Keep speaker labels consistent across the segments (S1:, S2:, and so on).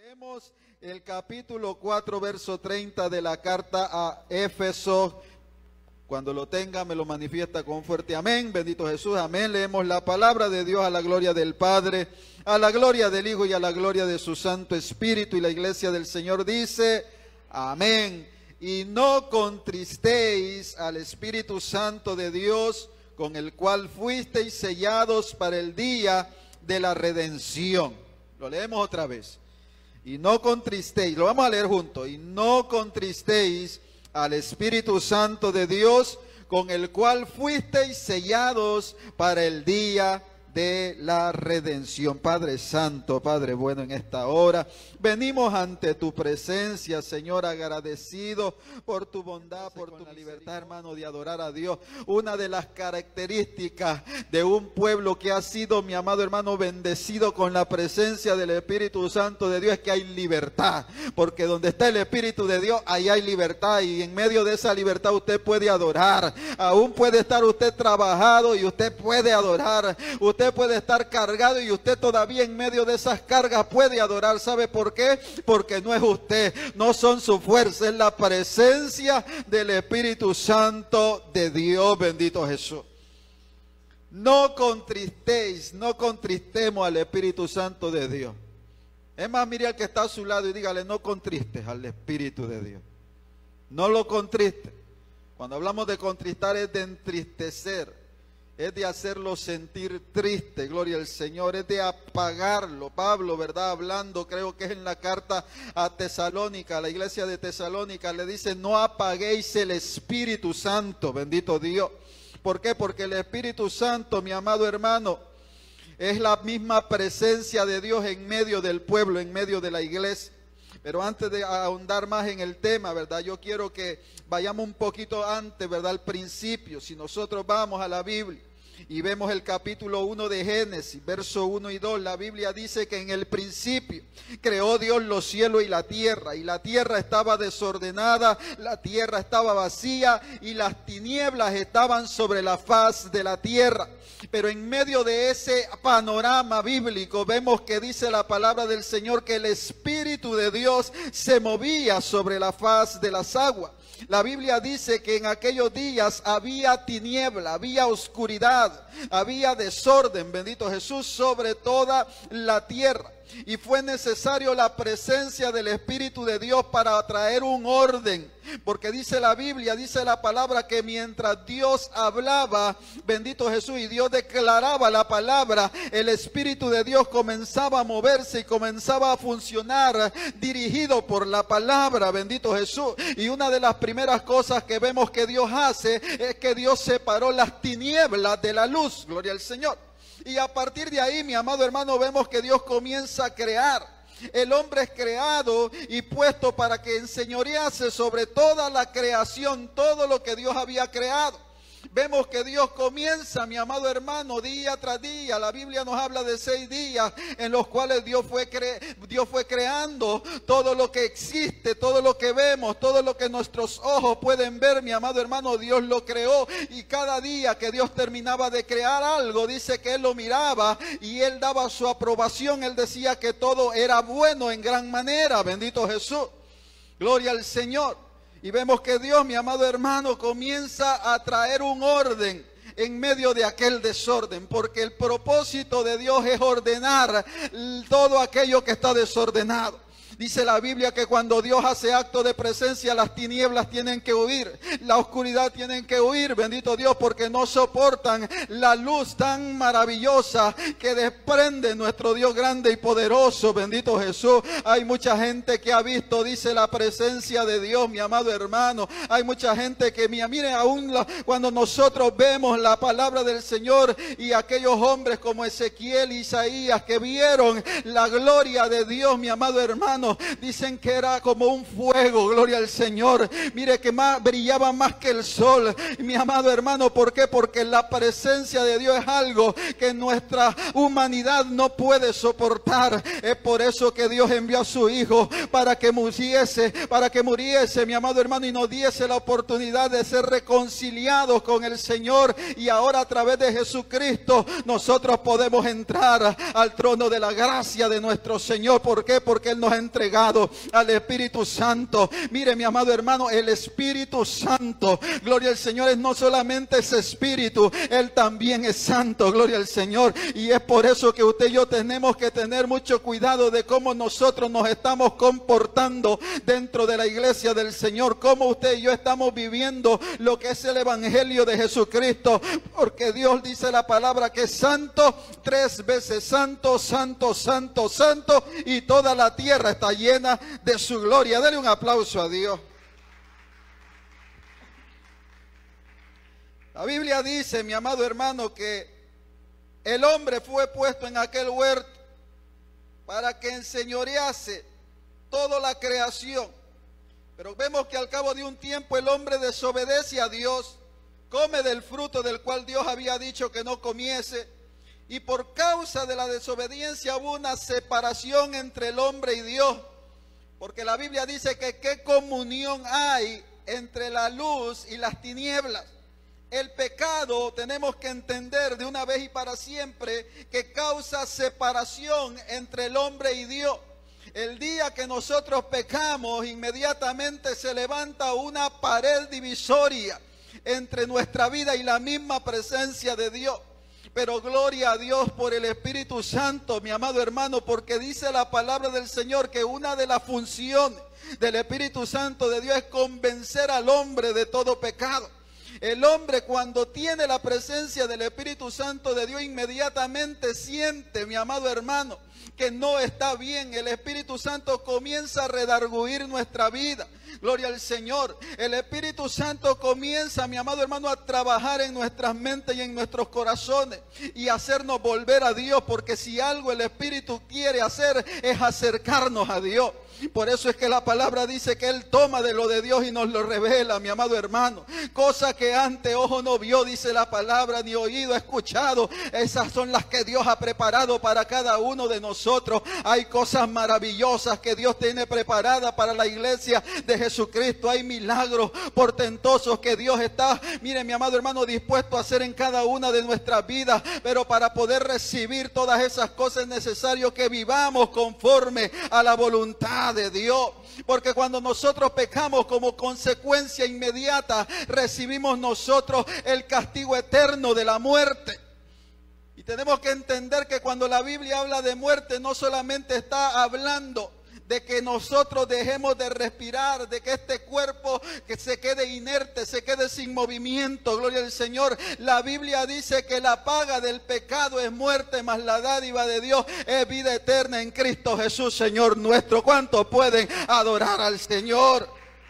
S1: Leemos el capítulo 4, verso 30 de la carta a Éfeso. Cuando lo tenga me lo manifiesta con un fuerte amén. Bendito Jesús, amén. Leemos la palabra de Dios a la gloria del Padre, a la gloria del Hijo y a la gloria de su Santo Espíritu. Y la iglesia del Señor dice, amén. Y no contristéis al Espíritu Santo de Dios, con el cual fuisteis sellados para el día de la redención. Lo leemos otra vez. Y no contristéis, lo vamos a leer juntos. Y no contristéis al Espíritu Santo de Dios, con el cual fuisteis sellados para el día de la redención. Padre Santo, Padre bueno, en esta hora venimos ante tu presencia, Señor, agradecido por tu bondad, por tu libertad, hermano, de adorar a Dios. Una de las características de un pueblo que ha sido, mi amado hermano, bendecido con la presencia del Espíritu Santo de Dios, es que hay libertad, porque donde está el Espíritu de Dios, ahí hay libertad, y en medio de esa libertad usted puede adorar. Aún puede estar usted trabajado y usted puede adorar. Usted puede estar cargado y usted todavía en medio de esas cargas puede adorar. ¿Sabe por qué? Porque no es usted, no son su fuerza, es la presencia del Espíritu Santo de Dios. Bendito Jesús. No contristéis, no contristemos al Espíritu Santo de Dios. Es más, mire al que está a su lado y dígale, no contristes al Espíritu de Dios. No lo contristes. Cuando hablamos de contristar es de entristecer, es de hacerlo sentir triste, gloria al Señor, es de apagarlo. Pablo, ¿verdad? Hablando, creo que es en la carta a Tesalónica, a la iglesia de Tesalónica, le dice, no apaguéis el Espíritu Santo, bendito Dios. ¿Por qué? Porque el Espíritu Santo, mi amado hermano, es la misma presencia de Dios en medio del pueblo, en medio de la iglesia. Pero antes de ahondar más en el tema, ¿verdad? Yo quiero que vayamos un poquito antes, ¿verdad? Al principio. Si nosotros vamos a la Biblia y vemos el capítulo 1 de Génesis, verso 1 y 2, la Biblia dice que en el principio creó Dios los cielos y la tierra estaba desordenada, la tierra estaba vacía y las tinieblas estaban sobre la faz de la tierra. Pero en medio de ese panorama bíblico vemos que dice la palabra del Señor que el Espíritu de Dios se movía sobre la faz de las aguas. La Biblia dice que en aquellos días había tiniebla, había oscuridad, había desorden, bendito Jesús, sobre toda la tierra. Y fue necesario la presencia del Espíritu de Dios para traer un orden. Porque dice la Biblia, dice la palabra que mientras Dios hablaba, bendito Jesús, y Dios declaraba la palabra, el Espíritu de Dios comenzaba a moverse y comenzaba a funcionar dirigido por la palabra, bendito Jesús. Y una de las primeras cosas que vemos que Dios hace es que Dios separó las tinieblas de la luz, gloria al Señor. Y a partir de ahí, mi amado hermano, vemos que Dios comienza a crear. El hombre es creado y puesto para que enseñorease sobre toda la creación, todo lo que Dios había creado. Vemos que Dios comienza, mi amado hermano, día tras día. La Biblia nos habla de 6 días en los cuales Dios fue creando todo lo que existe, todo lo que vemos, todo lo que nuestros ojos pueden ver, mi amado hermano, Dios lo creó. Y cada día que Dios terminaba de crear algo, dice que Él lo miraba y Él daba su aprobación. Él decía que todo era bueno en gran manera, bendito Jesús, gloria al Señor. Y vemos que Dios, mi amado hermano, comienza a traer un orden en medio de aquel desorden, porque el propósito de Dios es ordenar todo aquello que está desordenado. Dice la Biblia que cuando Dios hace acto de presencia, las tinieblas tienen que huir, la oscuridad tienen que huir, bendito Dios, porque no soportan la luz tan maravillosa que desprende nuestro Dios grande y poderoso, bendito Jesús. Hay mucha gente que ha visto, dice, la presencia de Dios, mi amado hermano. Hay mucha gente que, mire, aún cuando nosotros vemos la palabra del Señor y aquellos hombres como Ezequiel y Isaías que vieron la gloria de Dios, mi amado hermano, dicen que era como un fuego, gloria al Señor. Mire que brillaba más que el sol, mi amado hermano. ¿Por qué? Porque la presencia de Dios es algo que nuestra humanidad no puede soportar. Es por eso que Dios envió a su Hijo para que muriese, mi amado hermano, y nos diese la oportunidad de ser reconciliados con el Señor. Y ahora a través de Jesucristo nosotros podemos entrar al trono de la gracia de nuestro Señor. ¿Por qué? Porque Él nos ha entregado entregado al Espíritu Santo. Mire, mi amado hermano, el Espíritu Santo, gloria al Señor, es no solamente ese Espíritu, Él también es santo, gloria al Señor. Y es por eso que usted y yo tenemos que tener mucho cuidado de cómo nosotros nos estamos comportando dentro de la iglesia del Señor, cómo usted y yo estamos viviendo lo que es el Evangelio de Jesucristo, porque Dios dice la palabra que es santo, 3 veces santo, santo, santo, santo, y toda la tierra está llena de su gloria. Dele un aplauso a Dios. La Biblia dice, mi amado hermano, que el hombre fue puesto en aquel huerto para que enseñorease toda la creación. Pero vemos que al cabo de un tiempo el hombre desobedece a Dios, come del fruto del cual Dios había dicho que no comiese, y por causa de la desobediencia hubo una separación entre el hombre y Dios, porque la Biblia dice que qué comunión hay entre la luz y las tinieblas. El pecado, tenemos que entender de una vez y para siempre, que causa separación entre el hombre y Dios. El día que nosotros pecamos, inmediatamente se levanta una pared divisoria entre nuestra vida y la misma presencia de Dios. Pero gloria a Dios por el Espíritu Santo, mi amado hermano, porque dice la palabra del Señor que una de las funciones del Espíritu Santo de Dios es convencer al hombre de todo pecado. El hombre, cuando tiene la presencia del Espíritu Santo de Dios, inmediatamente siente, mi amado hermano, que no está bien. El Espíritu Santo comienza a redarguir nuestra vida. Gloria al Señor. El Espíritu Santo comienza, mi amado hermano, a trabajar en nuestras mentes y en nuestros corazones y hacernos volver a Dios, porque si algo el Espíritu quiere hacer es acercarnos a Dios. Por eso es que la palabra dice que Él toma de lo de Dios y nos lo revela, mi amado hermano. Cosa que antes ojo no vio, dice la palabra, ni oído ha escuchado. Esas son las que Dios ha preparado para cada uno de nosotros. Hay cosas maravillosas que Dios tiene preparadas para la iglesia de Jesucristo. Hay milagros portentosos que Dios está, mire mi amado hermano, dispuesto a hacer en cada una de nuestras vidas. Pero para poder recibir todas esas cosas es necesario que vivamos conforme a la voluntad de Dios, porque cuando nosotros pecamos, como consecuencia inmediata recibimos nosotros el castigo eterno de la muerte. Y tenemos que entender que cuando la Biblia habla de muerte, no solamente está hablando de que nosotros dejemos de respirar, de que este cuerpo que se quede inerte, se quede sin movimiento, gloria al Señor. La Biblia dice que la paga del pecado es muerte, mas la dádiva de Dios es vida eterna en Cristo Jesús, Señor nuestro. ¿Cuántos pueden adorar al Señor?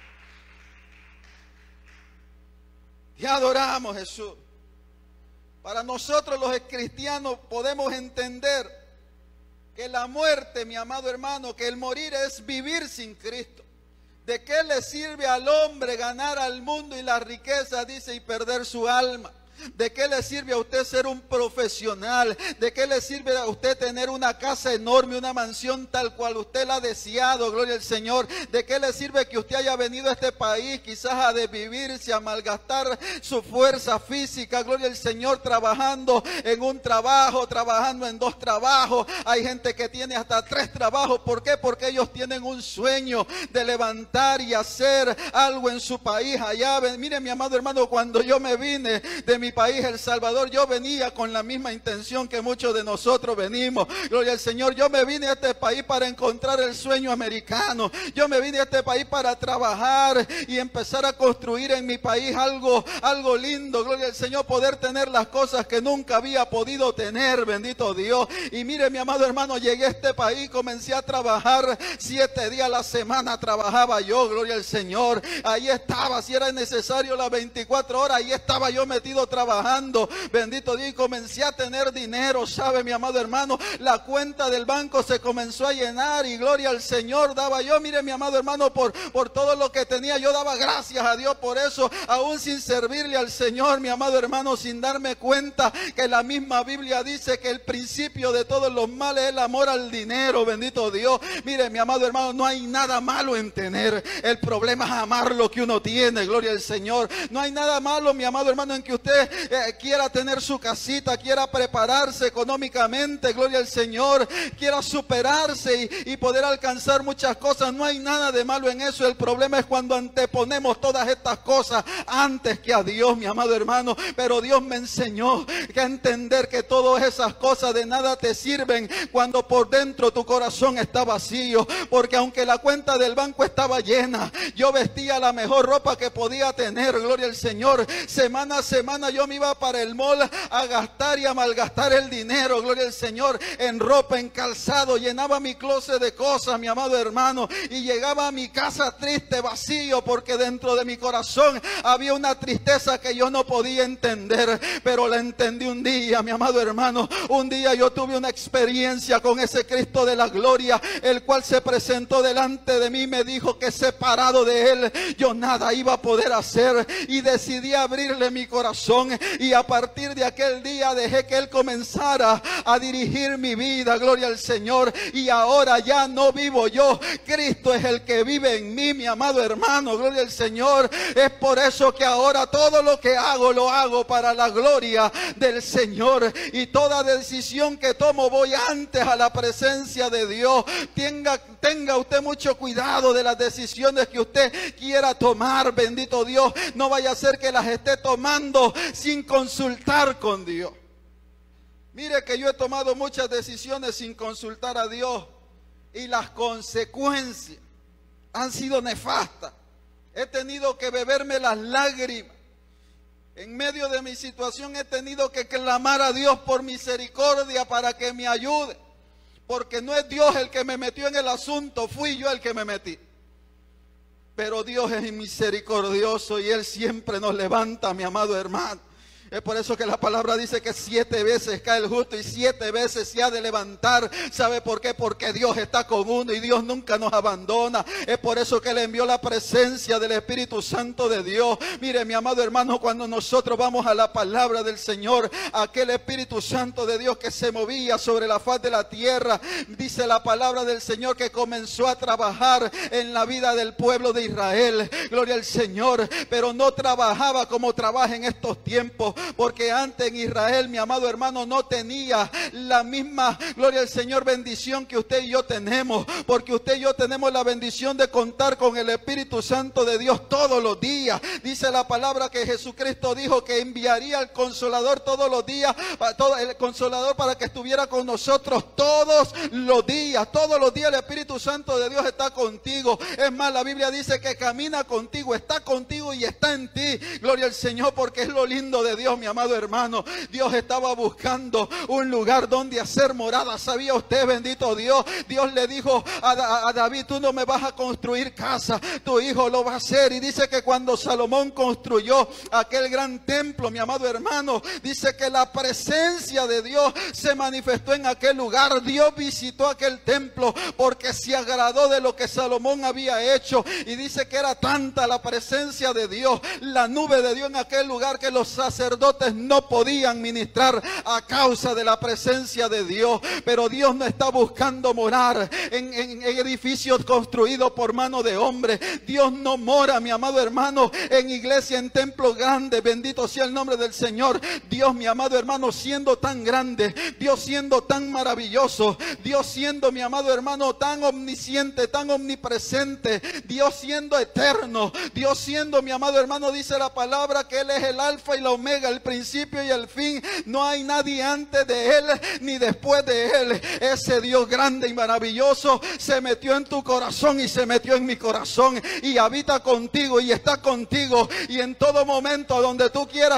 S1: Te adoramos, Jesús. Para nosotros los cristianos podemos entender que la muerte, mi amado hermano, que el morir es vivir sin Cristo. ¿De qué le sirve al hombre ganar al mundo y la riqueza, dice, y perder su alma? ¿De qué le sirve a usted ser un profesional? ¿De qué le sirve a usted tener una casa enorme, una mansión tal cual usted la ha deseado? Gloria al Señor. ¿De qué le sirve que usted haya venido a este país quizás a desvivirse, a malgastar su fuerza física? Gloria al Señor, trabajando en un trabajo, trabajando en 2 trabajos. Hay gente que tiene hasta 3 trabajos. ¿Por qué? Porque ellos tienen un sueño de levantar y hacer algo en su país allá. Mire mi amado hermano, cuando yo me vine de mi país, El Salvador, yo venía con la misma intención que muchos de nosotros venimos. Gloria al Señor. Yo me vine a este país para encontrar el sueño americano. Yo me vine a este país para trabajar y empezar a construir en mi país algo lindo. Gloria al Señor. Poder tener las cosas que nunca había podido tener. Bendito Dios. Y mire mi amado hermano, llegué a este país, comencé a trabajar 7 días a la semana. Trabajaba yo, gloria al Señor. Ahí estaba, si era necesario las 24 horas, ahí estaba yo metido trabajando, bendito Dios, y comencé a tener dinero, sabe mi amado hermano, la cuenta del banco se comenzó a llenar y gloria al Señor daba yo, mire mi amado hermano, por todo lo que tenía, yo daba gracias a Dios por eso, aún sin servirle al Señor, mi amado hermano, sin darme cuenta que la misma Biblia dice que el principio de todos los males es el amor al dinero, bendito Dios. Mire mi amado hermano, no hay nada malo en tener, el problema es amar lo que uno tiene, gloria al Señor. No hay nada malo, mi amado hermano, en que usted quiera tener su casita, quiera prepararse económicamente, gloria al Señor, quiera superarse y poder alcanzar muchas cosas. No hay nada de malo en eso. El problema es cuando anteponemos todas estas cosas antes que a Dios, mi amado hermano. Pero Dios me enseñó que a entender que todas esas cosas de nada te sirven cuando por dentro tu corazón está vacío. Porque aunque la cuenta del banco estaba llena, yo vestía la mejor ropa que podía tener, gloria al Señor. Semana a semana yo me iba para el mall a gastar y a malgastar el dinero, gloria al Señor, en ropa, en calzado. Llenaba mi closet de cosas, mi amado hermano, y llegaba a mi casa triste, vacío, porque dentro de mi corazón había una tristeza que yo no podía entender, pero la entendí un día, mi amado hermano. Un día yo tuve una experiencia con ese Cristo de la gloria, el cual se presentó delante de mí y me dijo que separado de Él yo nada iba a poder hacer, y decidí abrirle mi corazón, y a partir de aquel día dejé que Él comenzara a dirigir mi vida, gloria al Señor. Y ahora ya no vivo yo, Cristo es el que vive en mí, mi amado hermano, gloria al Señor. Es por eso que ahora todo lo que hago, lo hago para la gloria del Señor, y toda decisión que tomo voy antes a la presencia de Dios. Tenga usted mucho cuidado de las decisiones que usted quiera tomar, bendito Dios. No vaya a ser que las esté tomando sin consultar con Dios. Mire que yo he tomado muchas decisiones sin consultar a Dios, y las consecuencias han sido nefastas. He tenido que beberme las lágrimas. En medio de mi situación he tenido que clamar a Dios por misericordia para que me ayude, porque no es Dios el que me metió en el asunto, fui yo el que me metí. Pero Dios es misericordioso y Él siempre nos levanta, mi amado hermano. Es por eso que la palabra dice que 7 veces cae el justo y 7 veces se ha de levantar. ¿Sabe por qué? Porque Dios está con uno y Dios nunca nos abandona. Es por eso que le envió la presencia del Espíritu Santo de Dios. Mire, mi amado hermano, cuando nosotros vamos a la palabra del Señor, aquel Espíritu Santo de Dios que se movía sobre la faz de la tierra, dice la palabra del Señor que comenzó a trabajar en la vida del pueblo de Israel. Gloria al Señor. Pero no trabajaba como trabaja en estos tiempos. Porque antes en Israel, mi amado hermano, no tenía la misma, gloria al Señor, bendición que usted y yo tenemos. Porque usted y yo tenemos la bendición de contar con el Espíritu Santo de Dios todos los días. Dice la palabra que Jesucristo dijo que enviaría al Consolador todos los días, el Consolador, para que estuviera con nosotros todos los días. Todos los días el Espíritu Santo de Dios está contigo. Es más, la Biblia dice que camina contigo, está contigo y está en ti. Gloria al Señor, porque es lo lindo de Dios, mi amado hermano. Dios estaba buscando un lugar donde hacer morada. ¿Sabía usted, bendito Dios? Dios le dijo a David: tú no me vas a construir casa, tu hijo lo va a hacer. Y dice que cuando Salomón construyó aquel gran templo, mi amado hermano, dice que la presencia de Dios se manifestó en aquel lugar. Dios visitó aquel templo porque se agradó de lo que Salomón había hecho. Y dice que era tanta la presencia de Dios, la nube de Dios en aquel lugar, que los sacerdotes no podían ministrar a causa de la presencia de Dios. Pero Dios no está buscando morar en edificios construidos por mano de hombre. Dios no mora, mi amado hermano, en iglesia, en templos grandes. Bendito sea el nombre del Señor. Dios, mi amado hermano, siendo tan grande, Dios siendo tan maravilloso, Dios siendo, mi amado hermano, tan omnisciente, tan omnipresente, Dios siendo eterno, Dios siendo, mi amado hermano, dice la palabra que Él es el alfa y la omega, el principio y el fin. No hay nadie antes de Él ni después de Él. Ese Dios grande y maravilloso se metió en tu corazón y se metió en mi corazón, y habita contigo y está contigo, y en todo momento donde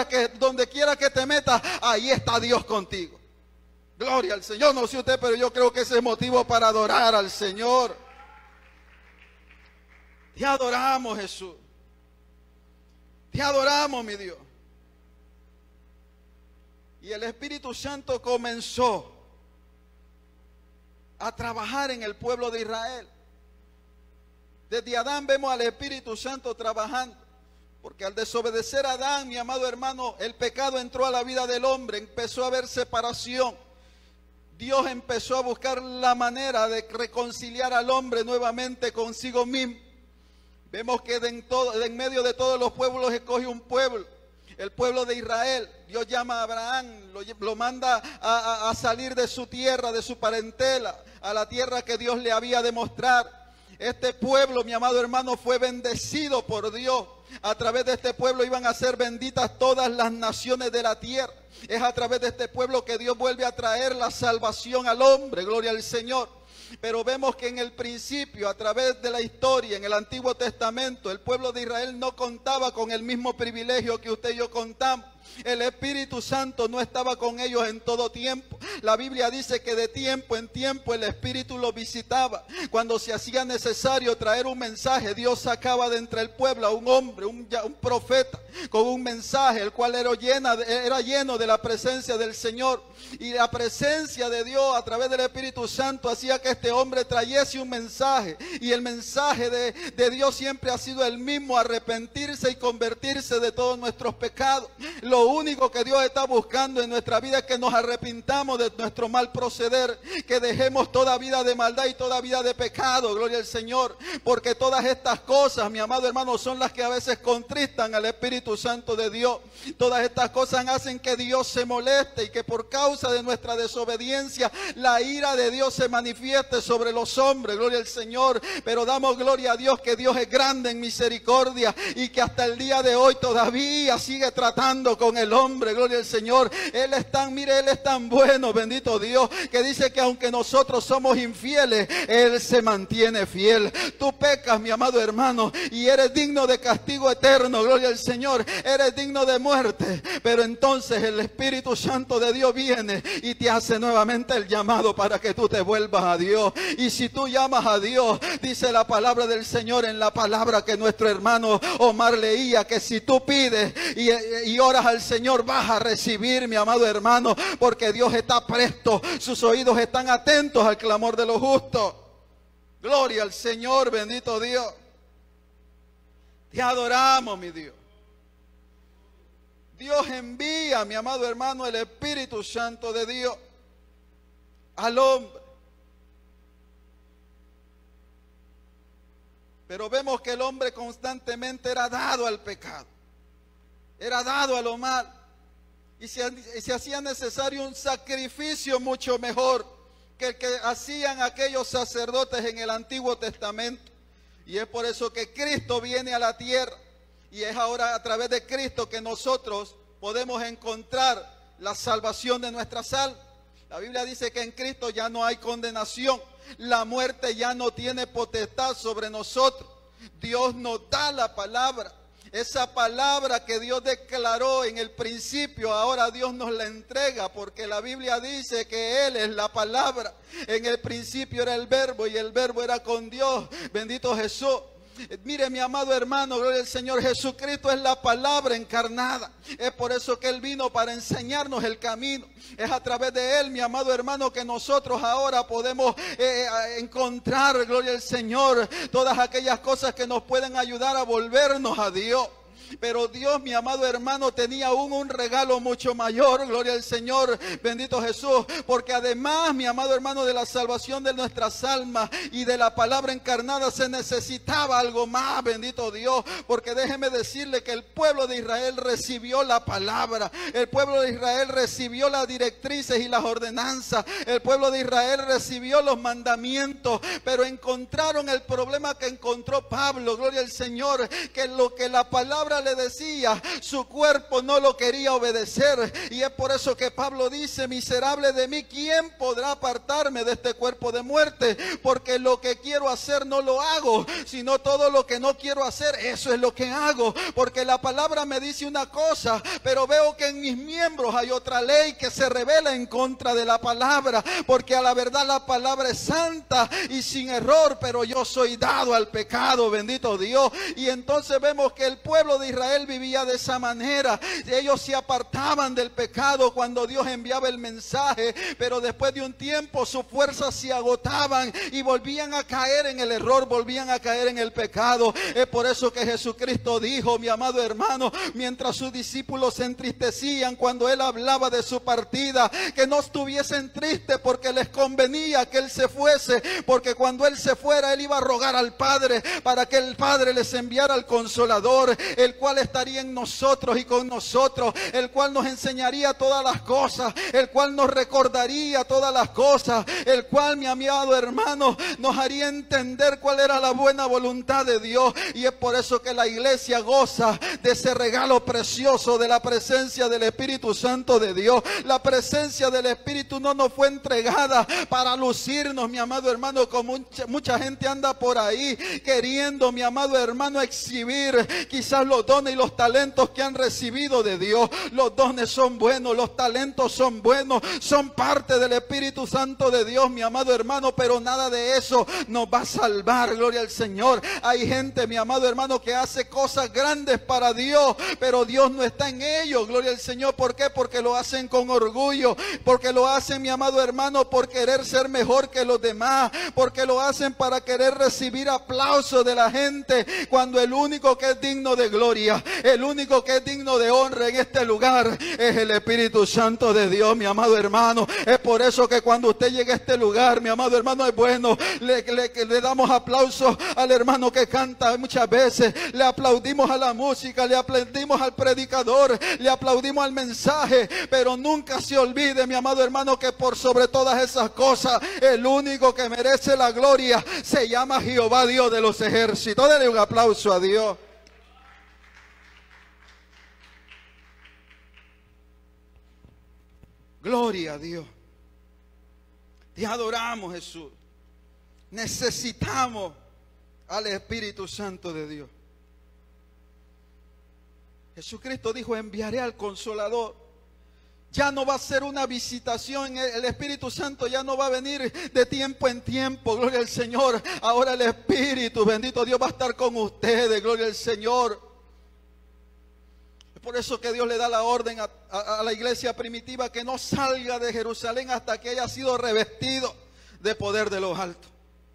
S1: quiera que te metas, ahí está Dios contigo. Gloria al Señor. No sé usted, pero yo creo que ese es motivo para adorar al Señor. Te adoramos, Jesús. Te adoramos, mi Dios. Y el Espíritu Santo comenzó a trabajar en el pueblo de Israel. Desde Adán vemos al Espíritu Santo trabajando. Porque al desobedecer a Adán, mi amado hermano, el pecado entró a la vida del hombre. Empezó a haber separación. Dios empezó a buscar la manera de reconciliar al hombre nuevamente consigo mismo. Vemos que en medio de todos los pueblos escoge un pueblo, el pueblo de Israel. Dios llama a Abraham, lo manda a salir de su tierra, de su parentela, a la tierra que Dios le había de mostrar. Este pueblo, mi amado hermano, fue bendecido por Dios. A través de este pueblo iban a ser benditas todas las naciones de la tierra. Es a través de este pueblo que Dios vuelve a traer la salvación al hombre. Gloria al Señor. Pero vemos que en el principio, a través de la historia, en el Antiguo Testamento, el pueblo de Israel no contaba con el mismo privilegio que usted y yo contamos. El Espíritu Santo no estaba con ellos en todo tiempo. La Biblia dice que de tiempo en tiempo el Espíritu los visitaba. Cuando se hacía necesario traer un mensaje, Dios sacaba de entre el pueblo a un hombre, un profeta, con un mensaje, el cual era lleno de la presencia del Señor. Y la presencia de Dios a través del Espíritu Santo hacía que este hombre trayese un mensaje. Y el mensaje de Dios siempre ha sido el mismo: arrepentirse y convertirse de todos nuestros pecados. Lo único que Dios está buscando en nuestra vida es que nos arrepintamos de nuestro mal proceder, que dejemos toda vida de maldad y toda vida de pecado. Gloria al Señor. Porque todas estas cosas, mi amado hermano, son las que a veces contristan al Espíritu Santo de Dios. Todas estas cosas hacen que Dios se moleste y que por causa de nuestra desobediencia la ira de Dios se manifieste sobre los hombres. Gloria al Señor. Pero damos gloria a Dios que Dios es grande en misericordia y que hasta el día de hoy todavía sigue tratando con el hombre. Gloria al Señor. Él es tan bueno, bendito Dios, que dice que aunque nosotros somos infieles, Él se mantiene fiel. Tú pecas, mi amado hermano, y eres digno de castigo eterno. Gloria al Señor. Eres digno de muerte, pero entonces el Espíritu Santo de Dios viene y te hace nuevamente el llamado para que tú te vuelvas a Dios. Y si tú llamas a Dios, dice la palabra del Señor en la palabra que nuestro hermano Omar leía, que si tú pides y oras al Señor, vas a recibir, mi amado hermano, porque Dios está presto, sus oídos están atentos al clamor de los justos. Gloria al Señor, bendito Dios. Te adoramos, mi Dios. Dios envía, mi amado hermano, el Espíritu Santo de Dios al hombre. Pero vemos que el hombre constantemente era dado al pecado, era dado a lo mal, y se hacía necesario un sacrificio mucho mejor que el que hacían aquellos sacerdotes en el Antiguo Testamento. Y es por eso que Cristo viene a la tierra, y es ahora a través de Cristo que nosotros podemos encontrar la salvación de nuestras almas. La Biblia dice que en Cristo ya no hay condenación. La muerte ya no tiene potestad sobre nosotros. Dios nos da la palabra. Esa palabra que Dios declaró en el principio, ahora Dios nos la entrega, porque la Biblia dice que Él es la palabra. En el principio era el verbo y el verbo era con Dios. Bendito Jesús. Mire, mi amado hermano, gloria al Señor, Jesucristo es la palabra encarnada. Es por eso que Él vino, para enseñarnos el camino. Es a través de Él, mi amado hermano, que nosotros ahora podemos encontrar, gloria al Señor, todas aquellas cosas que nos pueden ayudar a volvernos a Dios. Pero Dios, mi amado hermano, tenía aún un regalo mucho mayor, gloria al Señor, bendito Jesús, porque además, mi amado hermano, de la salvación de nuestras almas y de la palabra encarnada, se necesitaba algo más, bendito Dios, porque déjeme decirle que el pueblo de Israel recibió la palabra, el pueblo de Israel recibió las directrices y las ordenanzas, el pueblo de Israel recibió los mandamientos, pero encontraron el problema que encontró Pablo, gloria al Señor, que lo que la palabra le decía, su cuerpo no lo quería obedecer. Y es por eso que Pablo dice: miserable de mí, ¿quién podrá apartarme de este cuerpo de muerte? Porque lo que quiero hacer no lo hago, sino todo lo que no quiero hacer, eso es lo que hago. Porque la palabra me dice una cosa, pero veo que en mis miembros hay otra ley que se revela en contra de la palabra. Porque a la verdad la palabra es santa y sin error, pero yo soy dado al pecado, bendito Dios. Y entonces vemos que el pueblo de Israel vivía de esa manera. Ellos se apartaban del pecado cuando Dios enviaba el mensaje, pero después de un tiempo sus fuerzas se agotaban y volvían a caer en el error, volvían a caer en el pecado. Es por eso que Jesucristo dijo, mi amado hermano, mientras sus discípulos se entristecían cuando Él hablaba de su partida, que no estuviesen tristes porque les convenía que Él se fuese, porque cuando Él se fuera, Él iba a rogar al Padre para que el Padre les enviara al Consolador, el el cual estaría en nosotros y con nosotros, el cual nos enseñaría todas las cosas, el cual nos recordaría todas las cosas, el cual, mi amado hermano, nos haría entender cuál era la buena voluntad de Dios. Y es por eso que la iglesia goza de ese regalo precioso de la presencia del Espíritu Santo de Dios. La presencia del Espíritu no nos fue entregada para lucirnos, mi amado hermano, como mucha gente anda por ahí queriendo, mi amado hermano, exhibir quizás los dones y los talentos que han recibido de Dios. Los dones son buenos, los talentos son buenos, son parte del Espíritu Santo de Dios, mi amado hermano, pero nada de eso nos va a salvar, gloria al Señor. Hay gente, mi amado hermano, que hace cosas grandes para Dios, pero Dios no está en ellos, gloria al Señor. ¿Por qué? Porque lo hacen con orgullo, porque lo hacen, mi amado hermano, por querer ser mejor que los demás, porque lo hacen para querer recibir aplausos de la gente, cuando el único que es digno de gloria, el único que es digno de honra en este lugar es el Espíritu Santo de Dios, mi amado hermano. Es por eso que cuando usted llegue a este lugar, mi amado hermano, es bueno, le damos aplausos al hermano que canta. Muchas veces le aplaudimos a la música, le aplaudimos al predicador, le aplaudimos al mensaje, pero nunca se olvide, mi amado hermano, que por sobre todas esas cosas, el único que merece la gloria se llama Jehová, Dios de los ejércitos. Dele un aplauso a Dios. Gloria a Dios. Te adoramos, Jesús. Necesitamos al Espíritu Santo de Dios. Jesucristo dijo: enviaré al Consolador. Ya no va a ser una visitación, el Espíritu Santo ya no va a venir de tiempo en tiempo, gloria al Señor. Ahora el Espíritu, bendito Dios, va a estar con ustedes, gloria al Señor. Es por eso que Dios le da la orden a la iglesia primitiva que no salga de Jerusalén hasta que haya sido revestido de poder de los altos.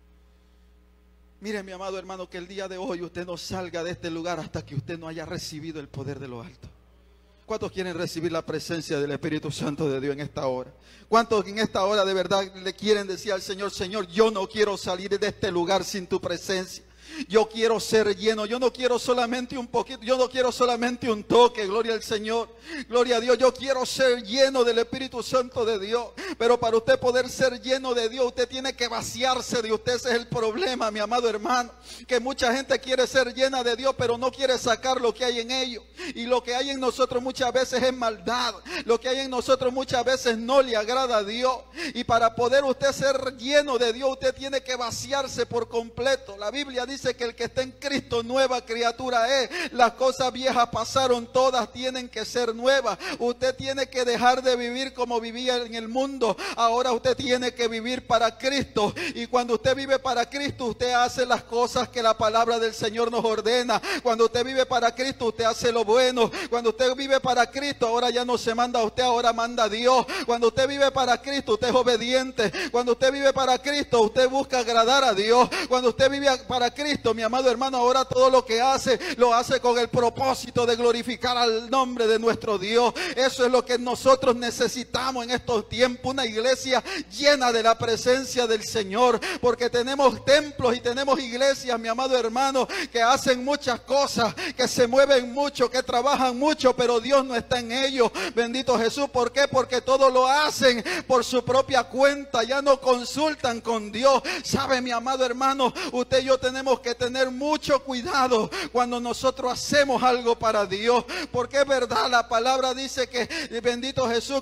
S1: Mire, mi amado hermano, que el día de hoy usted no salga de este lugar hasta que usted no haya recibido el poder de los altos. ¿Cuántos quieren recibir la presencia del Espíritu Santo de Dios en esta hora? ¿Cuántos en esta hora de verdad le quieren decir al Señor: Señor, yo no quiero salir de este lugar sin tu presencia? Yo quiero ser lleno, yo no quiero solamente un poquito, yo no quiero solamente un toque, gloria al Señor, gloria a Dios. Yo quiero ser lleno del Espíritu Santo de Dios, pero para usted poder ser lleno de Dios, usted tiene que vaciarse de usted. Ese es el problema, mi amado hermano, que mucha gente quiere ser llena de Dios, pero no quiere sacar lo que hay en ellos, y lo que hay en nosotros muchas veces es maldad, lo que hay en nosotros muchas veces no le agrada a Dios, y para poder usted ser lleno de Dios, usted tiene que vaciarse por completo. La Biblia dice que el que está en Cristo nueva criatura es. Las cosas viejas pasaron, todas tienen que ser nuevas. Usted tiene que dejar de vivir como vivía en el mundo. Ahora usted tiene que vivir para Cristo, y cuando usted vive para Cristo, usted hace las cosas que la palabra del Señor nos ordena. Cuando usted vive para Cristo, usted hace lo bueno. Cuando usted vive para Cristo, ahora ya no se manda a usted, ahora manda a Dios. Cuando usted vive para Cristo, usted es obediente. Cuando usted vive para Cristo, usted busca agradar a Dios. Cuando usted vive para Cristo, mi amado hermano, ahora todo lo que hace, lo hace con el propósito de glorificar al nombre de nuestro Dios. Eso es lo que nosotros necesitamos en estos tiempos, una iglesia llena de la presencia del Señor, porque tenemos templos y tenemos iglesias, mi amado hermano, que hacen muchas cosas, que se mueven mucho, que trabajan mucho, pero Dios no está en ellos. Bendito Jesús. ¿Por qué? Porque todo lo hacen por su propia cuenta, ya no consultan con Dios. ¿Sabe, mi amado hermano? Usted y yo tenemos que tener mucho cuidado cuando nosotros hacemos algo para Dios, porque es verdad, la palabra dice que, bendito Jesús,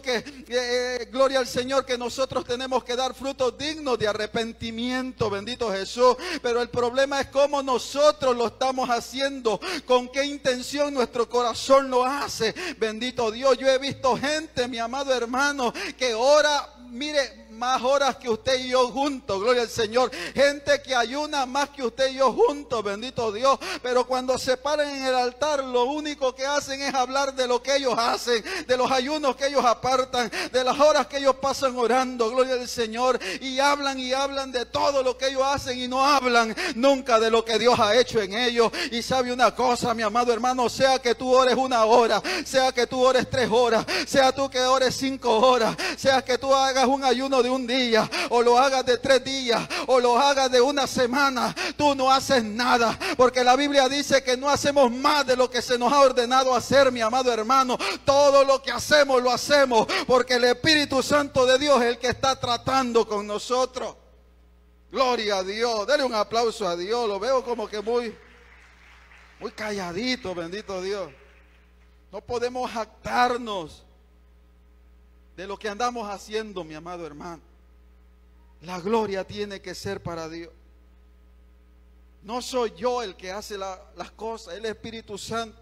S1: que gloria al Señor, que nosotros tenemos que dar frutos dignos de arrepentimiento, bendito Jesús. Pero el problema es cómo nosotros lo estamos haciendo, con qué intención nuestro corazón lo hace. Bendito Dios, yo he visto gente, mi amado hermano, que ora, mire, más horas que usted y yo juntos, gloria al Señor. Gente que ayuna más que usted y yo juntos, bendito Dios. Pero cuando se paran en el altar, lo único que hacen es hablar de lo que ellos hacen, de los ayunos que ellos apartan, de las horas que ellos pasan orando, gloria al Señor. Y hablan de todo lo que ellos hacen, y no hablan nunca de lo que Dios ha hecho en ellos. Y sabe una cosa, mi amado hermano, sea que tú ores 1 hora, sea que tú ores 3 horas, sea tú que ores 5 horas, sea que tú hagas un ayuno de un día, o lo hagas de 3 días, o lo hagas de una semana, tú no haces nada, porque la Biblia dice que no hacemos más de lo que se nos ha ordenado hacer, mi amado hermano. Todo lo que hacemos, lo hacemos porque el Espíritu Santo de Dios es el que está tratando con nosotros. Gloria a Dios. Dele un aplauso a Dios. Lo veo como que muy calladito, bendito Dios. No podemos jactarnos de lo que andamos haciendo, mi amado hermano. La gloria tiene que ser para Dios. No soy yo el que hace las cosas, es el Espíritu Santo.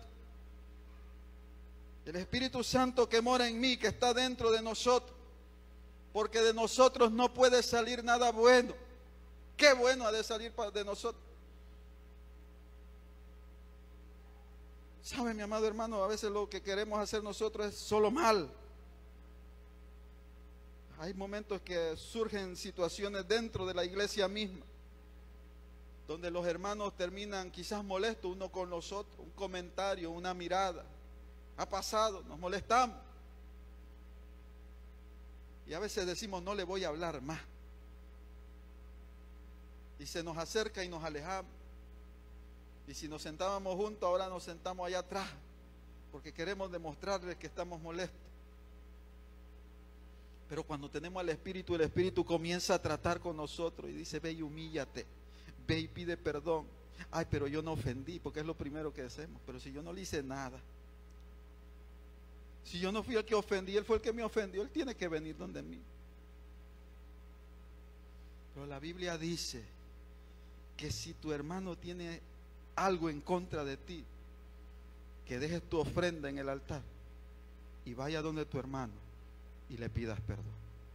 S1: El Espíritu Santo que mora en mí, que está dentro de nosotros. Porque de nosotros no puede salir nada bueno. Qué bueno ha de salir de nosotros. ¿Sabe, mi amado hermano? A veces lo que queremos hacer nosotros es solo mal. Hay momentos que surgen situaciones dentro de la iglesia misma, donde los hermanos terminan quizás molestos uno con los otros, un comentario, una mirada. Ha pasado, nos molestamos. Y a veces decimos, no le voy a hablar más. Y se nos acerca y nos alejamos. Y si nos sentábamos juntos, ahora nos sentamos allá atrás, porque queremos demostrarles que estamos molestos. Pero cuando tenemos al Espíritu, el Espíritu comienza a tratar con nosotros y dice, ve y humíllate, ve y pide perdón. Ay, pero yo no ofendí, porque es lo primero que hacemos. Pero si yo no le hice nada, si yo no fui el que ofendí, él fue el que me ofendió, él tiene que venir donde mí. Pero la Biblia dice que si tu hermano tiene algo en contra de ti, que dejes tu ofrenda en el altar y vaya donde tu hermano y le pidas perdón.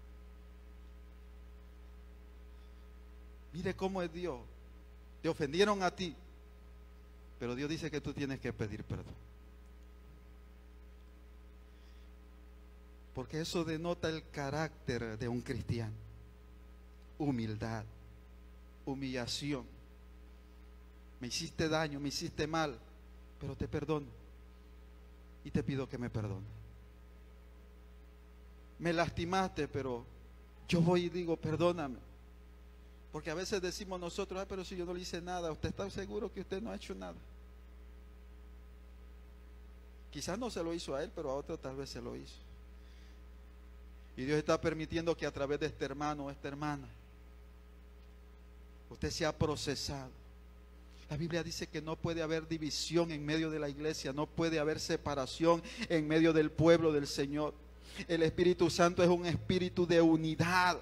S1: Mire cómo es Dios. Te ofendieron a ti, pero Dios dice que tú tienes que pedir perdón, porque eso denota el carácter de un cristiano. Humildad, humillación. Me hiciste daño, me hiciste mal, pero te perdono y te pido que me perdones. Me lastimaste, pero yo voy y digo, perdóname. Porque a veces decimos nosotros, pero si yo no le hice nada, ¿usted está seguro que usted no ha hecho nada? Quizás no se lo hizo a él, pero a otro tal vez se lo hizo. Y Dios está permitiendo que a través de este hermano o esta hermana, usted sea procesado. La Biblia dice que no puede haber división en medio de la iglesia, no puede haber separación en medio del pueblo del Señor. El Espíritu Santo es un espíritu de unidad.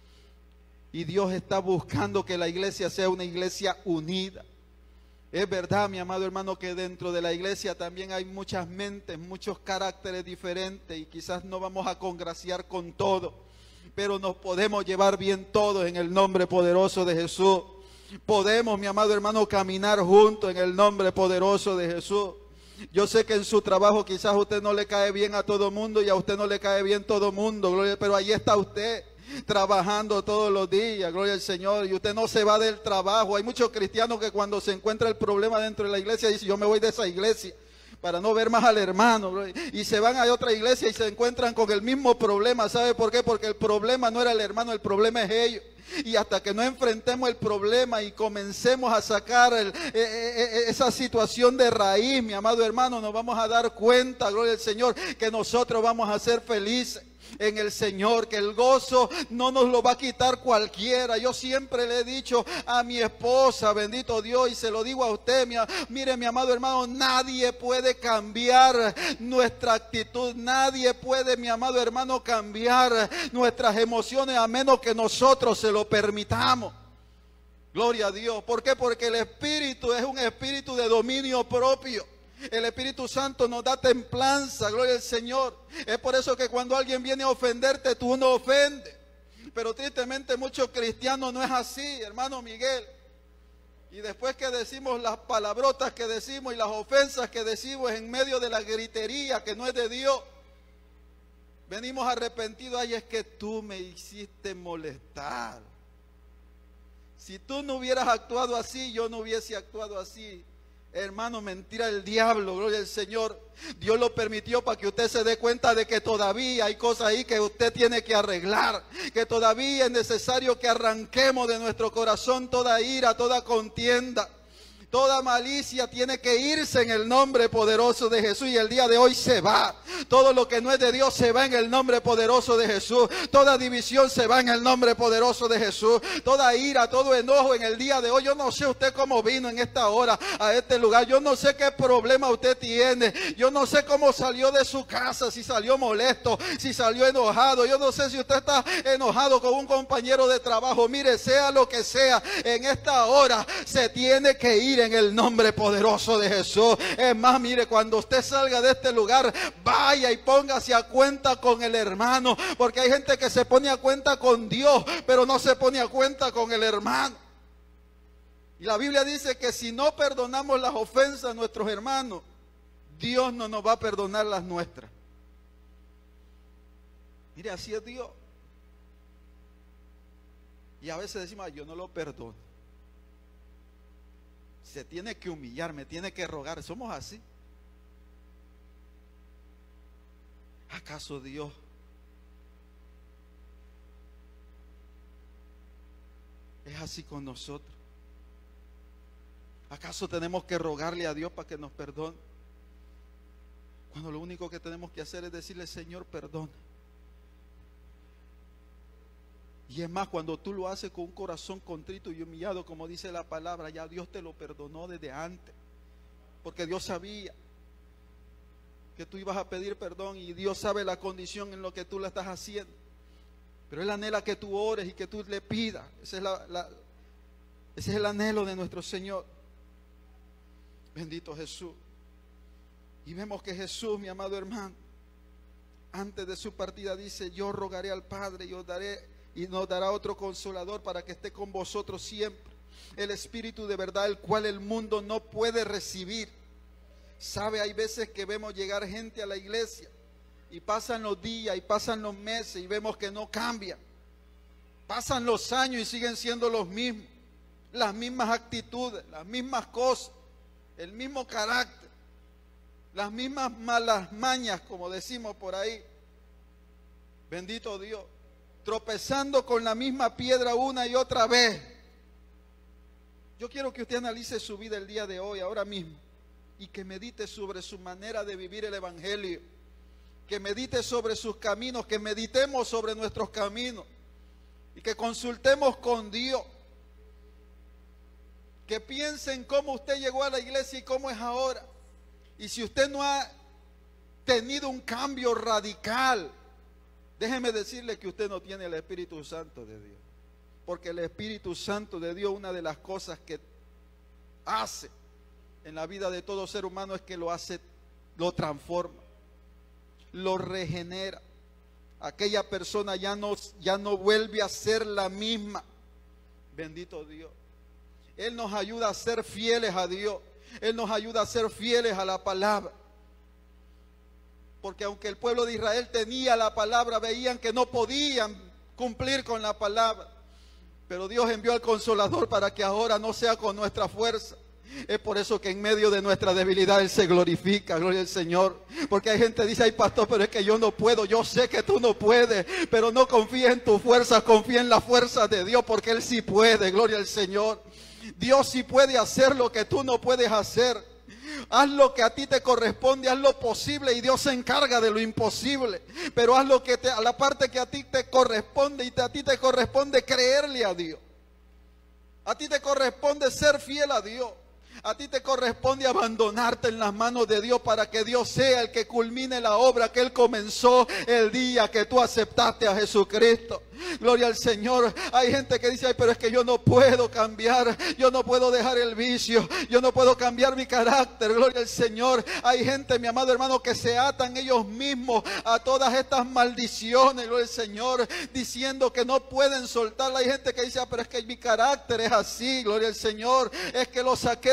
S1: Y Dios está buscando que la iglesia sea una iglesia unida. Es verdad, mi amado hermano, que dentro de la iglesia también hay muchas mentes, muchos caracteres diferentes, y quizás no vamos a congraciar con todo, pero nos podemos llevar bien todos en el nombre poderoso de Jesús. Podemos, mi amado hermano, caminar juntos en el nombre poderoso de Jesús. Yo sé que en su trabajo quizás a usted no le cae bien a todo mundo y a usted no le cae bien todo mundo, gloria, pero ahí está usted trabajando todos los días, gloria al Señor, y usted no se va del trabajo. Hay muchos cristianos que cuando se encuentra el problema dentro de la iglesia dicen, yo me voy de esa iglesia para no ver más al hermano, y se van a otra iglesia y se encuentran con el mismo problema. ¿Sabe por qué? Porque el problema no era el hermano, el problema es ellos. Y hasta que no enfrentemos el problema y comencemos a sacar esa situación de raíz, mi amado hermano, nos vamos a dar cuenta, gloria al Señor, que nosotros vamos a ser felices en el Señor, que el gozo no nos lo va a quitar cualquiera. Yo siempre le he dicho a mi esposa, bendito Dios, y se lo digo a usted, mire, mi amado hermano, nadie puede cambiar nuestra actitud, nadie puede, mi amado hermano, cambiar nuestras emociones a menos que nosotros se lo permitamos. Gloria a Dios. ¿Por qué? Porque el Espíritu es un espíritu de dominio propio. El Espíritu Santo nos da templanza, gloria al Señor. Es por eso que cuando alguien viene a ofenderte, tú no ofendes. Pero tristemente muchos cristianos no es así, hermano Miguel. Y después que decimos las palabrotas que decimos y las ofensas que decimos en medio de la gritería que no es de Dios, venimos arrepentidos. Ay, es que tú me hiciste molestar. Si tú no hubieras actuado así, yo no hubiese actuado así. Hermano, mentira del diablo, gloria al Señor. Dios lo permitió para que usted se dé cuenta de que todavía hay cosas ahí que usted tiene que arreglar, que todavía es necesario que arranquemos de nuestro corazón toda ira, toda contienda. Toda malicia tiene que irse en el nombre poderoso de Jesús, y el día de hoy se va. Todo lo que no es de Dios se va en el nombre poderoso de Jesús. Toda división se va en el nombre poderoso de Jesús. Toda ira, todo enojo en el día de hoy. Yo no sé usted cómo vino en esta hora a este lugar. Yo no sé qué problema usted tiene. Yo no sé cómo salió de su casa, si salió molesto, si salió enojado. Yo no sé si usted está enojado con un compañero de trabajo. Mire, sea lo que sea, en esta hora se tiene que ir en el nombre poderoso de Jesús. Es más, mire, cuando usted salga de este lugar, vaya y póngase a cuenta con el hermano, porque hay gente que se pone a cuenta con Dios, pero no se pone a cuenta con el hermano. Y la Biblia dice que si no perdonamos las ofensas a nuestros hermanos, Dios no nos va a perdonar las nuestras. Mire, así es Dios. Y a veces decimos, yo no lo perdono. Se tiene que humillar, me tiene que rogar. Somos así. ¿Acaso Dios es así con nosotros? ¿Acaso tenemos que rogarle a Dios para que nos perdone? Cuando lo único que tenemos que hacer es decirle, Señor, perdona. Y es más, cuando tú lo haces con un corazón contrito y humillado, como dice la palabra, ya Dios te lo perdonó desde antes. Porque Dios sabía que tú ibas a pedir perdón, y Dios sabe la condición en lo que tú la estás haciendo. Pero Él anhela que tú ores y que tú le pidas. Ese es el anhelo de nuestro Señor. Bendito Jesús. Y vemos que Jesús, mi amado hermano, antes de su partida dice, yo rogaré al Padre y os daré, y nos dará otro consolador para que esté con vosotros siempre, el Espíritu de verdad, el cual el mundo no puede recibir. Sabe, hay veces que vemos llegar gente a la iglesia y pasan los días y pasan los meses y vemos que no cambian. Pasan los años y siguen siendo los mismos, las mismas actitudes, las mismas cosas, el mismo carácter, las mismas malas mañas, como decimos por ahí. Bendito Dios. Tropezando con la misma piedra una y otra vez. Yo quiero que usted analice su vida el día de hoy, ahora mismo, y que medite sobre su manera de vivir el evangelio, que medite sobre sus caminos, que meditemos sobre nuestros caminos y que consultemos con Dios, que piense en cómo usted llegó a la iglesia y cómo es ahora. Y si usted no ha tenido un cambio radical, déjeme decirle que usted no tiene el Espíritu Santo de Dios. Porque el Espíritu Santo de Dios, una de las cosas que hace en la vida de todo ser humano es que lo transforma, lo regenera. Aquella persona ya no vuelve a ser la misma. Bendito Dios. Él nos ayuda a ser fieles a Dios. Él nos ayuda a ser fieles a la palabra. Porque aunque el pueblo de Israel tenía la palabra, veían que no podían cumplir con la palabra. Pero Dios envió al Consolador para que ahora no sea con nuestra fuerza. Es por eso que en medio de nuestra debilidad Él se glorifica, gloria al Señor. Porque hay gente que dice, ay pastor, pero es que yo no puedo. Yo sé que tú no puedes, pero no confíes en tus fuerzas, confía en la fuerza de Dios, porque Él sí puede, gloria al Señor. Dios sí puede hacer lo que tú no puedes hacer. Haz lo que a ti te corresponde, haz lo posible y Dios se encarga de lo imposible. Pero haz lo que a la parte que a ti te corresponde, y a ti te corresponde creerle a Dios. A ti te corresponde ser fiel a Dios. A ti te corresponde abandonarte en las manos de Dios para que Dios sea el que culmine la obra que Él comenzó el día que tú aceptaste a Jesucristo. Gloria al Señor. Hay gente que dice, ay, pero es que yo no puedo cambiar, yo no puedo dejar el vicio, yo no puedo cambiar mi carácter. Gloria al Señor. Hay gente, mi amado hermano, que se atan ellos mismos a todas estas maldiciones, gloria al Señor, diciendo que no pueden soltarla. Hay gente que dice, pero es que mi carácter es así, gloria al Señor, es que lo saqué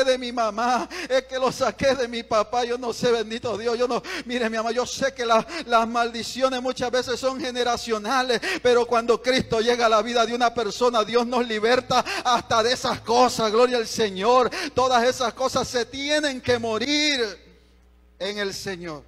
S1: de mi mamá, es que lo saqué de mi papá. Yo no sé, bendito Dios, mire mi mamá, yo sé que las maldiciones muchas veces son generacionales, pero cuando Cristo llega a la vida de una persona, Dios nos liberta hasta de esas cosas, gloria al Señor. Todas esas cosas se tienen que morir en el Señor.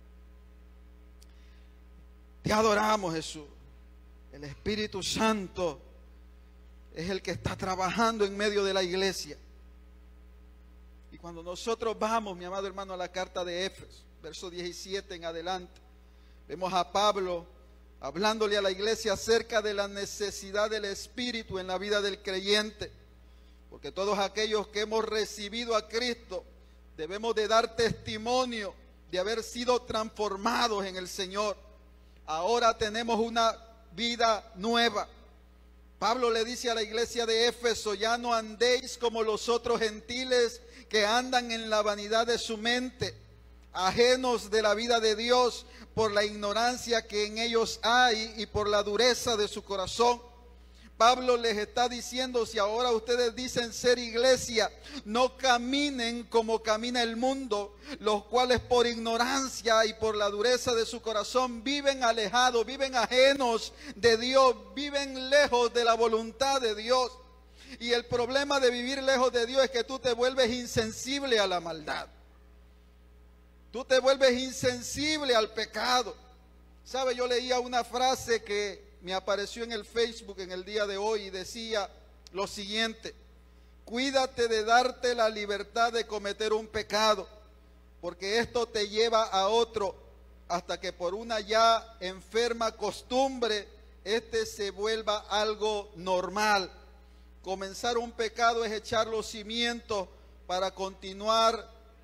S1: Te adoramos, Jesús. El Espíritu Santo es el que está trabajando en medio de la iglesia. Y cuando nosotros vamos, mi amado hermano, a la carta de Éfeso, verso 17 en adelante, vemos a Pablo hablándole a la iglesia acerca de la necesidad del Espíritu en la vida del creyente. Porque todos aquellos que hemos recibido a Cristo debemos de dar testimonio de haber sido transformados en el Señor. Ahora tenemos una vida nueva. Pablo le dice a la iglesia de Éfeso: ya no andéis como los otros gentiles que andan en la vanidad de su mente, ajenos de la vida de Dios por la ignorancia que en ellos hay y por la dureza de su corazón. Pablo les está diciendo: si ahora ustedes dicen ser iglesia, no caminen como camina el mundo, los cuales por ignorancia y por la dureza de su corazón viven alejados, viven ajenos de Dios, viven lejos de la voluntad de Dios. Y el problema de vivir lejos de Dios es que tú te vuelves insensible a la maldad. Tú te vuelves insensible al pecado. ¿Sabe? Yo leía una frase que me apareció en el Facebook en el día de hoy y decía lo siguiente: cuídate de darte la libertad de cometer un pecado, porque esto te lleva a otro, hasta que por una ya enferma costumbre, este se vuelva algo normal. Comenzar un pecado es echar los cimientos para continuarlo.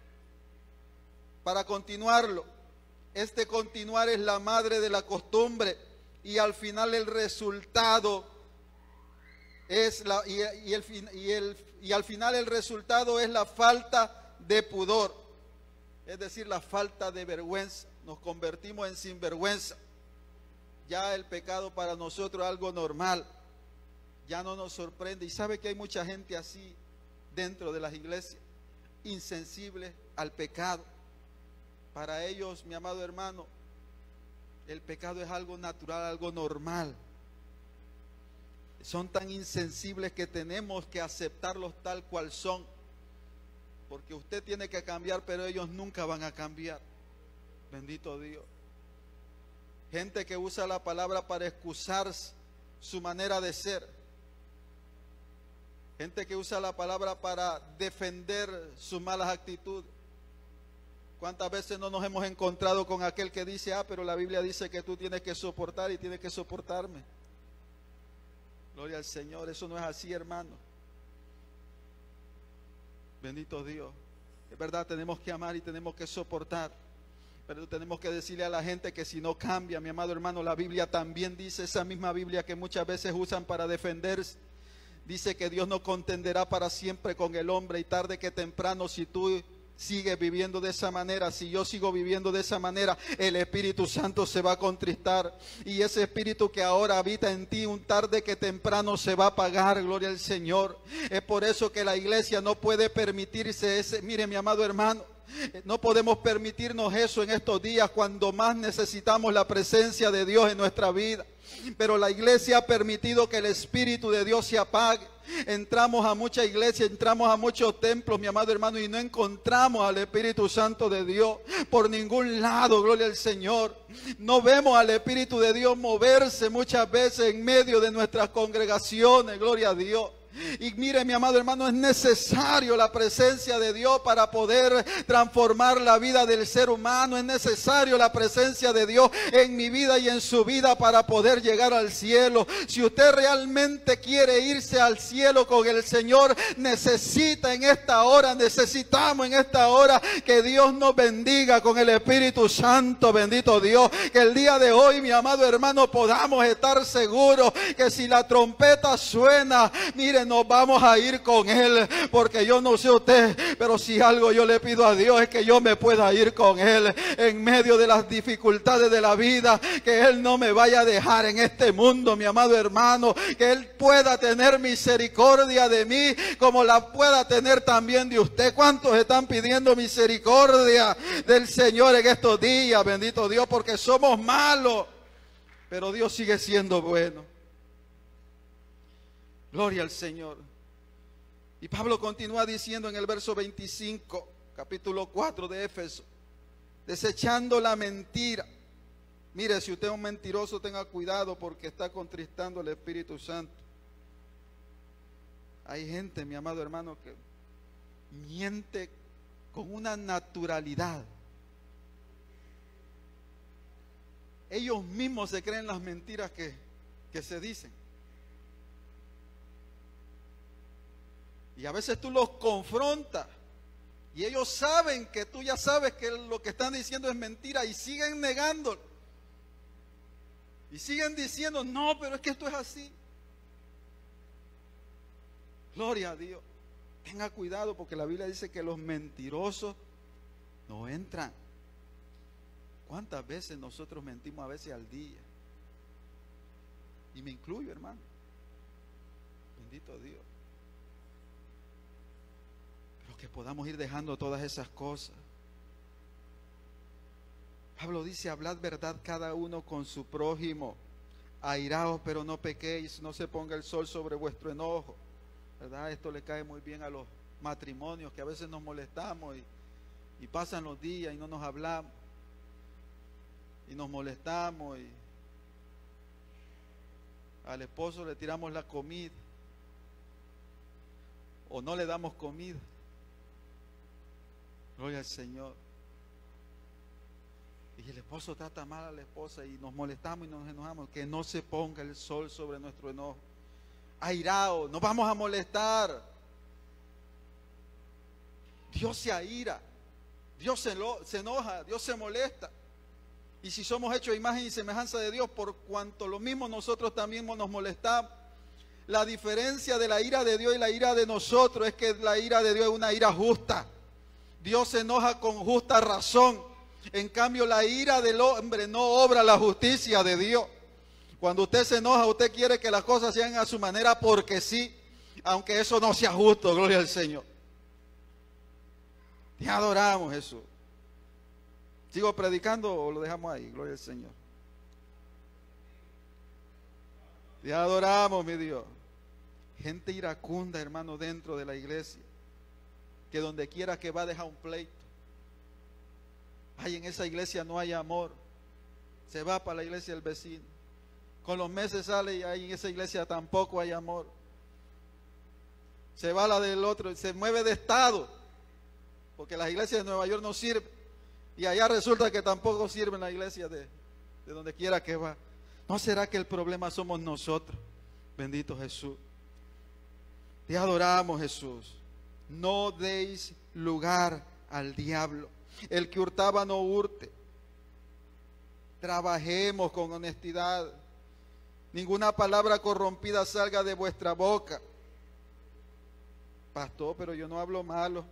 S1: Este continuar es la madre de la costumbre. Y al final el resultado es al final el resultado es la falta de pudor, es decir, la falta de vergüenza. Nos convertimos en sinvergüenza. Ya el pecado para nosotros es algo normal, ya no nos sorprende. Y sabe que hay mucha gente así dentro de las iglesias, insensibles al pecado. Para ellos, mi amado hermano, el pecado es algo natural, algo normal. Son tan insensibles que tenemos que aceptarlos tal cual son. Porque usted tiene que cambiar, pero ellos nunca van a cambiar. Bendito Dios. Gente que usa la palabra para excusar su manera de ser. Gente que usa la palabra para defender sus malas actitudes. ¿Cuántas veces no nos hemos encontrado con aquel que dice: pero la Biblia dice que tú tienes que soportar y tienes que soportarme? Gloria al Señor. Eso no es así, hermano. Bendito Dios. Es verdad, tenemos que amar y tenemos que soportar, pero tenemos que decirle a la gente que si no cambia, mi amado hermano, la Biblia también dice, esa misma Biblia que muchas veces usan para defenderse, dice que Dios no contenderá para siempre con el hombre, y tarde que temprano, si tú sigues viviendo de esa manera, si yo sigo viviendo de esa manera, el Espíritu Santo se va a contristar, y ese Espíritu que ahora habita en ti, un tarde que temprano se va a apagar. Gloria al Señor. Es por eso que la iglesia no puede permitirse ese. Mire, mi amado hermano, no podemos permitirnos eso en estos días cuando más necesitamos la presencia de Dios en nuestra vida. Pero la iglesia ha permitido que el Espíritu de Dios se apague. Entramos a muchas iglesias, entramos a muchos templos, mi amado hermano, y no encontramos al Espíritu Santo de Dios por ningún lado. Gloria al Señor. No vemos al Espíritu de Dios moverse muchas veces en medio de nuestras congregaciones. Gloria a Dios. Y mire, mi amado hermano, es necesario la presencia de Dios para poder transformar la vida del ser humano. Es necesario la presencia de Dios en mi vida y en su vida para poder llegar al cielo. Si usted realmente quiere irse al cielo con el Señor, necesitamos en esta hora que Dios nos bendiga con el Espíritu Santo. Bendito Dios. Que el día de hoy, mi amado hermano, podamos estar seguros que si la trompeta suena, miren, nos vamos a ir con Él, porque yo no sé usted, pero si algo yo le pido a Dios es que yo me pueda ir con Él en medio de las dificultades de la vida, que Él no me vaya a dejar en este mundo, mi amado hermano, que Él pueda tener misericordia de mí como la pueda tener también de usted. ¿Cuántos están pidiendo misericordia del Señor en estos días? Bendito Dios, porque somos malos, pero Dios sigue siendo bueno. Gloria al Señor. Y Pablo continúa diciendo en el verso 25, capítulo 4 de Éfeso, desechando la mentira. Mire, si usted es un mentiroso, tenga cuidado porque está contristando al Espíritu Santo. Hay gente, mi amado hermano, que miente con una naturalidad. Ellos mismos se creen las mentiras que se dicen. Y a veces tú los confrontas y ellos saben que tú ya sabes que lo que están diciendo es mentira y siguen negándolo. Y siguen diciendo, no, pero es que esto es así. Gloria a Dios. Tenga cuidado porque la Biblia dice que los mentirosos no entran. ¿Cuántas veces nosotros mentimos a veces al día? Y me incluyo, hermano. Bendito Dios. Pero que podamos ir dejando todas esas cosas. Pablo dice, hablad verdad cada uno con su prójimo. Airaos, pero no pequéis, no se ponga el sol sobre vuestro enojo. ¿Verdad? Esto le cae muy bien a los matrimonios, que a veces nos molestamos y pasan los días y no nos hablamos. Y nos molestamos y al esposo le tiramos la comida o no le damos comida. Gloria al Señor. Y el esposo trata mal a la esposa y nos molestamos y nos enojamos. Que no se ponga el sol sobre nuestro enojo. Airao, nos vamos a molestar. Dios se aira, Dios se enoja, Dios se molesta. Y si somos hechos a imagen y semejanza de Dios, por cuanto lo mismo nosotros también nos molestamos. La diferencia de la ira de Dios y la ira de nosotros es que la ira de Dios es una ira justa. Dios se enoja con justa razón. En cambio, la ira del hombre no obra la justicia de Dios. Cuando usted se enoja, usted quiere que las cosas sean a su manera porque sí, aunque eso no sea justo, gloria al Señor. Te adoramos, Jesús. ¿Sigo predicando o lo dejamos ahí? Gloria al Señor. Te adoramos, mi Dios. Gente iracunda, hermano, dentro de la iglesia, que donde quiera que va deja un pleito. Ay, en esa iglesia no hay amor. Se va para la iglesia del vecino. Con los meses sale y ahí en esa iglesia tampoco hay amor. Se va a la del otro, se mueve de estado, porque las iglesias de Nueva York no sirven. Y allá resulta que tampoco sirven la iglesia de donde quiera que va. ¿No será que el problema somos nosotros? Bendito Jesús. Te adoramos, Jesús. No deis lugar al diablo. El que hurtaba no hurte. Trabajemos con honestidad. Ninguna palabra corrompida salga de vuestra boca. Pastor, pero yo no hablo malo.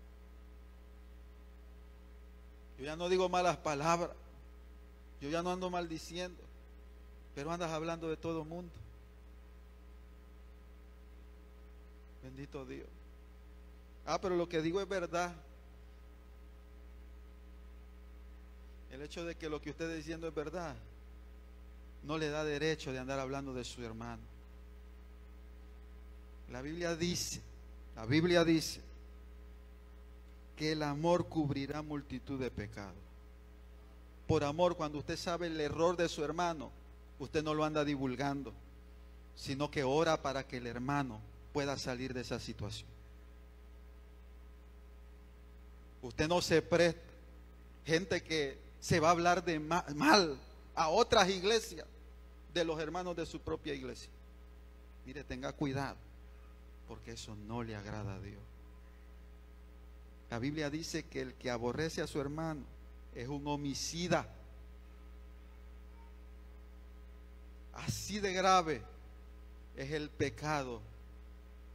S1: Yo ya no digo malas palabras. Yo ya no ando maldiciendo. Pero andas hablando de todo el mundo. Bendito Dios. Pero lo que digo es verdad. El hecho de que lo que usted está diciendo es verdad no le da derecho de andar hablando de su hermano. La Biblia dice que el amor cubrirá multitud de pecados. Por amor, cuando usted sabe el error de su hermano, usted no lo anda divulgando, sino que ora para que el hermano pueda salir de esa situación. Usted no se presta. Gente que se va a hablar de mal a otras iglesias de los hermanos de su propia iglesia. Mire, tenga cuidado, porque eso no le agrada a Dios. La Biblia dice que el que aborrece a su hermano es un homicida. Así de grave es el pecado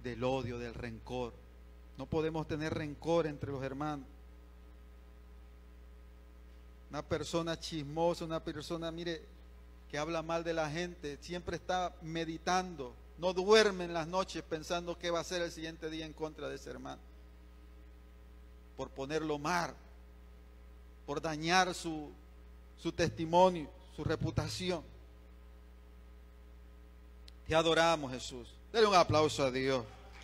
S1: del odio, del rencor. No podemos tener rencor entre los hermanos. Una persona chismosa, una persona, mire, que habla mal de la gente, siempre está meditando, no duerme en las noches pensando qué va a hacer el siguiente día en contra de ese hermano, por ponerlo mal, por dañar su testimonio, su reputación. Te adoramos, Jesús. Dale un aplauso a Dios.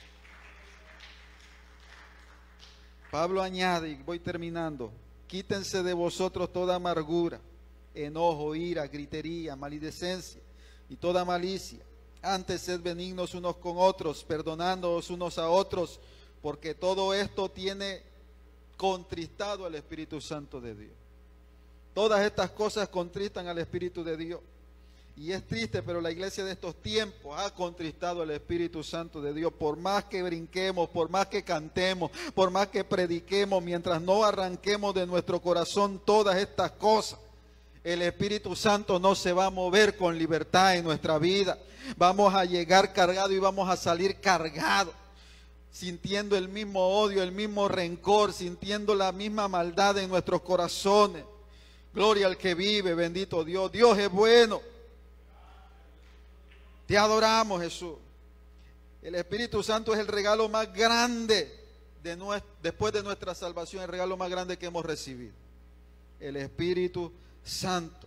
S1: Pablo añade, y voy terminando: quítense de vosotros toda amargura, enojo, ira, gritería, maledicencia y toda malicia. Antes sed benignos unos con otros, perdonándoos unos a otros, porque todo esto tiene contristado al Espíritu Santo de Dios. Todas estas cosas contristan al Espíritu de Dios. Y es triste, pero la iglesia de estos tiempos ha contristado al Espíritu Santo de Dios. Por más que brinquemos, por más que cantemos, por más que prediquemos, mientras no arranquemos de nuestro corazón todas estas cosas, el Espíritu Santo no se va a mover con libertad en nuestra vida. Vamos a llegar cargados y vamos a salir cargados, sintiendo el mismo odio, el mismo rencor, sintiendo la misma maldad en nuestros corazones. Gloria al que vive, bendito Dios. Dios es bueno. Te adoramos, Jesús. El Espíritu Santo es el regalo más grande después de nuestra salvación, el regalo más grande que hemos recibido. El Espíritu Santo.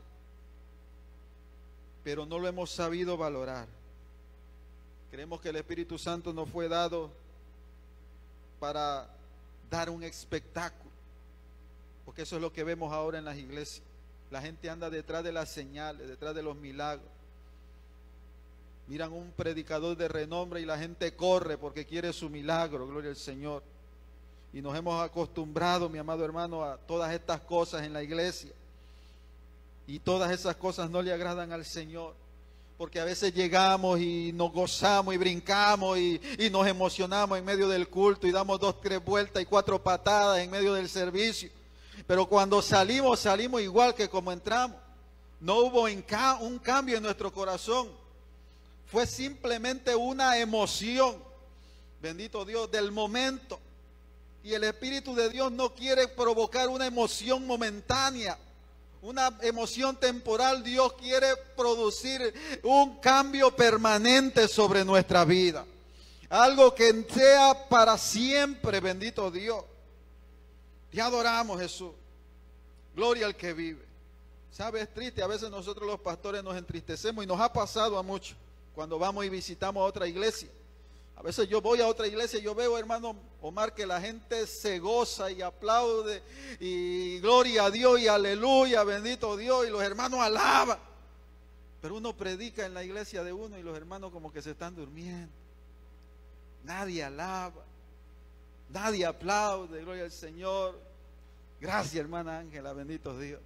S1: Pero no lo hemos sabido valorar. Creemos que el Espíritu Santo nos fue dado para dar un espectáculo, porque eso es lo que vemos ahora en las iglesias. La gente anda detrás de las señales, detrás de los milagros. Miran un predicador de renombre y la gente corre porque quiere su milagro, gloria al Señor. Y nos hemos acostumbrado, mi amado hermano, a todas estas cosas en la iglesia. Y todas esas cosas no le agradan al Señor. Porque a veces llegamos y nos gozamos y brincamos y nos emocionamos en medio del culto y damos 2, 3 vueltas y 4 patadas en medio del servicio. Pero cuando salimos, salimos igual que como entramos. No hubo un cambio en nuestro corazón. Fue simplemente una emoción, bendito Dios, del momento. Y el Espíritu de Dios no quiere provocar una emoción momentánea, una emoción temporal. Dios quiere producir un cambio permanente sobre nuestra vida. Algo que sea para siempre, bendito Dios. Te adoramos, Jesús. Gloria al que vive. ¿Sabe? Es triste, a veces nosotros los pastores nos entristecemos y nos ha pasado a muchos cuando vamos y visitamos a otra iglesia. A veces yo voy a otra iglesia y yo veo, hermano Omar, que la gente se goza y aplaude y gloria a Dios y aleluya, bendito Dios, y los hermanos alaban. Pero uno predica en la iglesia de uno y los hermanos como que se están durmiendo. Nadie alaba, nadie aplaude, gloria al Señor. Gracias, hermana Ángela, bendito Dios.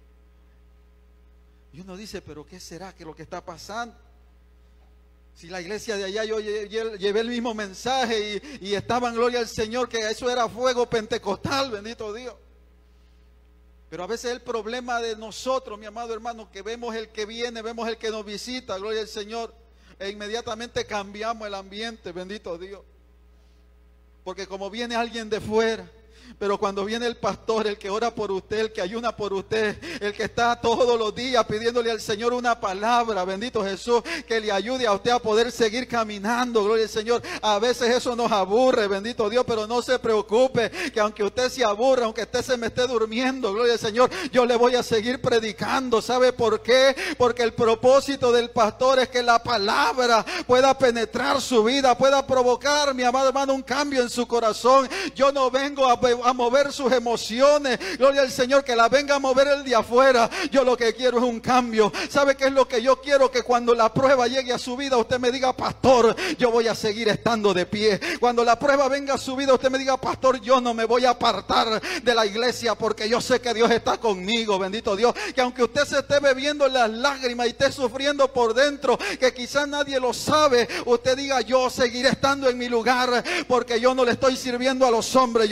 S1: Y uno dice, pero ¿qué será que lo que está pasando? Si la iglesia de allá yo llevé el mismo mensaje y estaban, gloria al Señor, que eso era fuego pentecostal, bendito Dios. Pero a veces el problema de nosotros, mi amado hermano, que vemos el que viene, vemos el que nos visita, gloria al Señor, e inmediatamente cambiamos el ambiente, bendito Dios. Porque como viene alguien de fuera, pero cuando viene el pastor, el que ora por usted, el que ayuna por usted, el que está todos los días pidiéndole al Señor una palabra, bendito Jesús, que le ayude a usted a poder seguir caminando, gloria al Señor. A veces eso nos aburre, bendito Dios, pero no se preocupe, que aunque usted se aburra, aunque usted se me esté durmiendo, gloria al Señor, yo le voy a seguir predicando. ¿Sabe por qué? Porque el propósito del pastor es que la palabra pueda penetrar su vida, pueda provocar, mi amado hermano, un cambio en su corazón. Yo no vengo a mover sus emociones, gloria al Señor, que la venga a mover el de afuera. Yo lo que quiero es un cambio. ¿Sabe qué es lo que yo quiero? Que cuando la prueba llegue a su vida, usted me diga, pastor, yo voy a seguir estando de pie. Cuando la prueba venga a su vida, usted me diga, pastor, yo no me voy a apartar de la iglesia, porque yo sé que Dios está conmigo, bendito Dios. Que aunque usted se esté bebiendo las lágrimas y esté sufriendo por dentro, que quizás nadie lo sabe, usted diga, yo seguiré estando en mi lugar, porque yo no le estoy sirviendo a los hombres, yo le estoy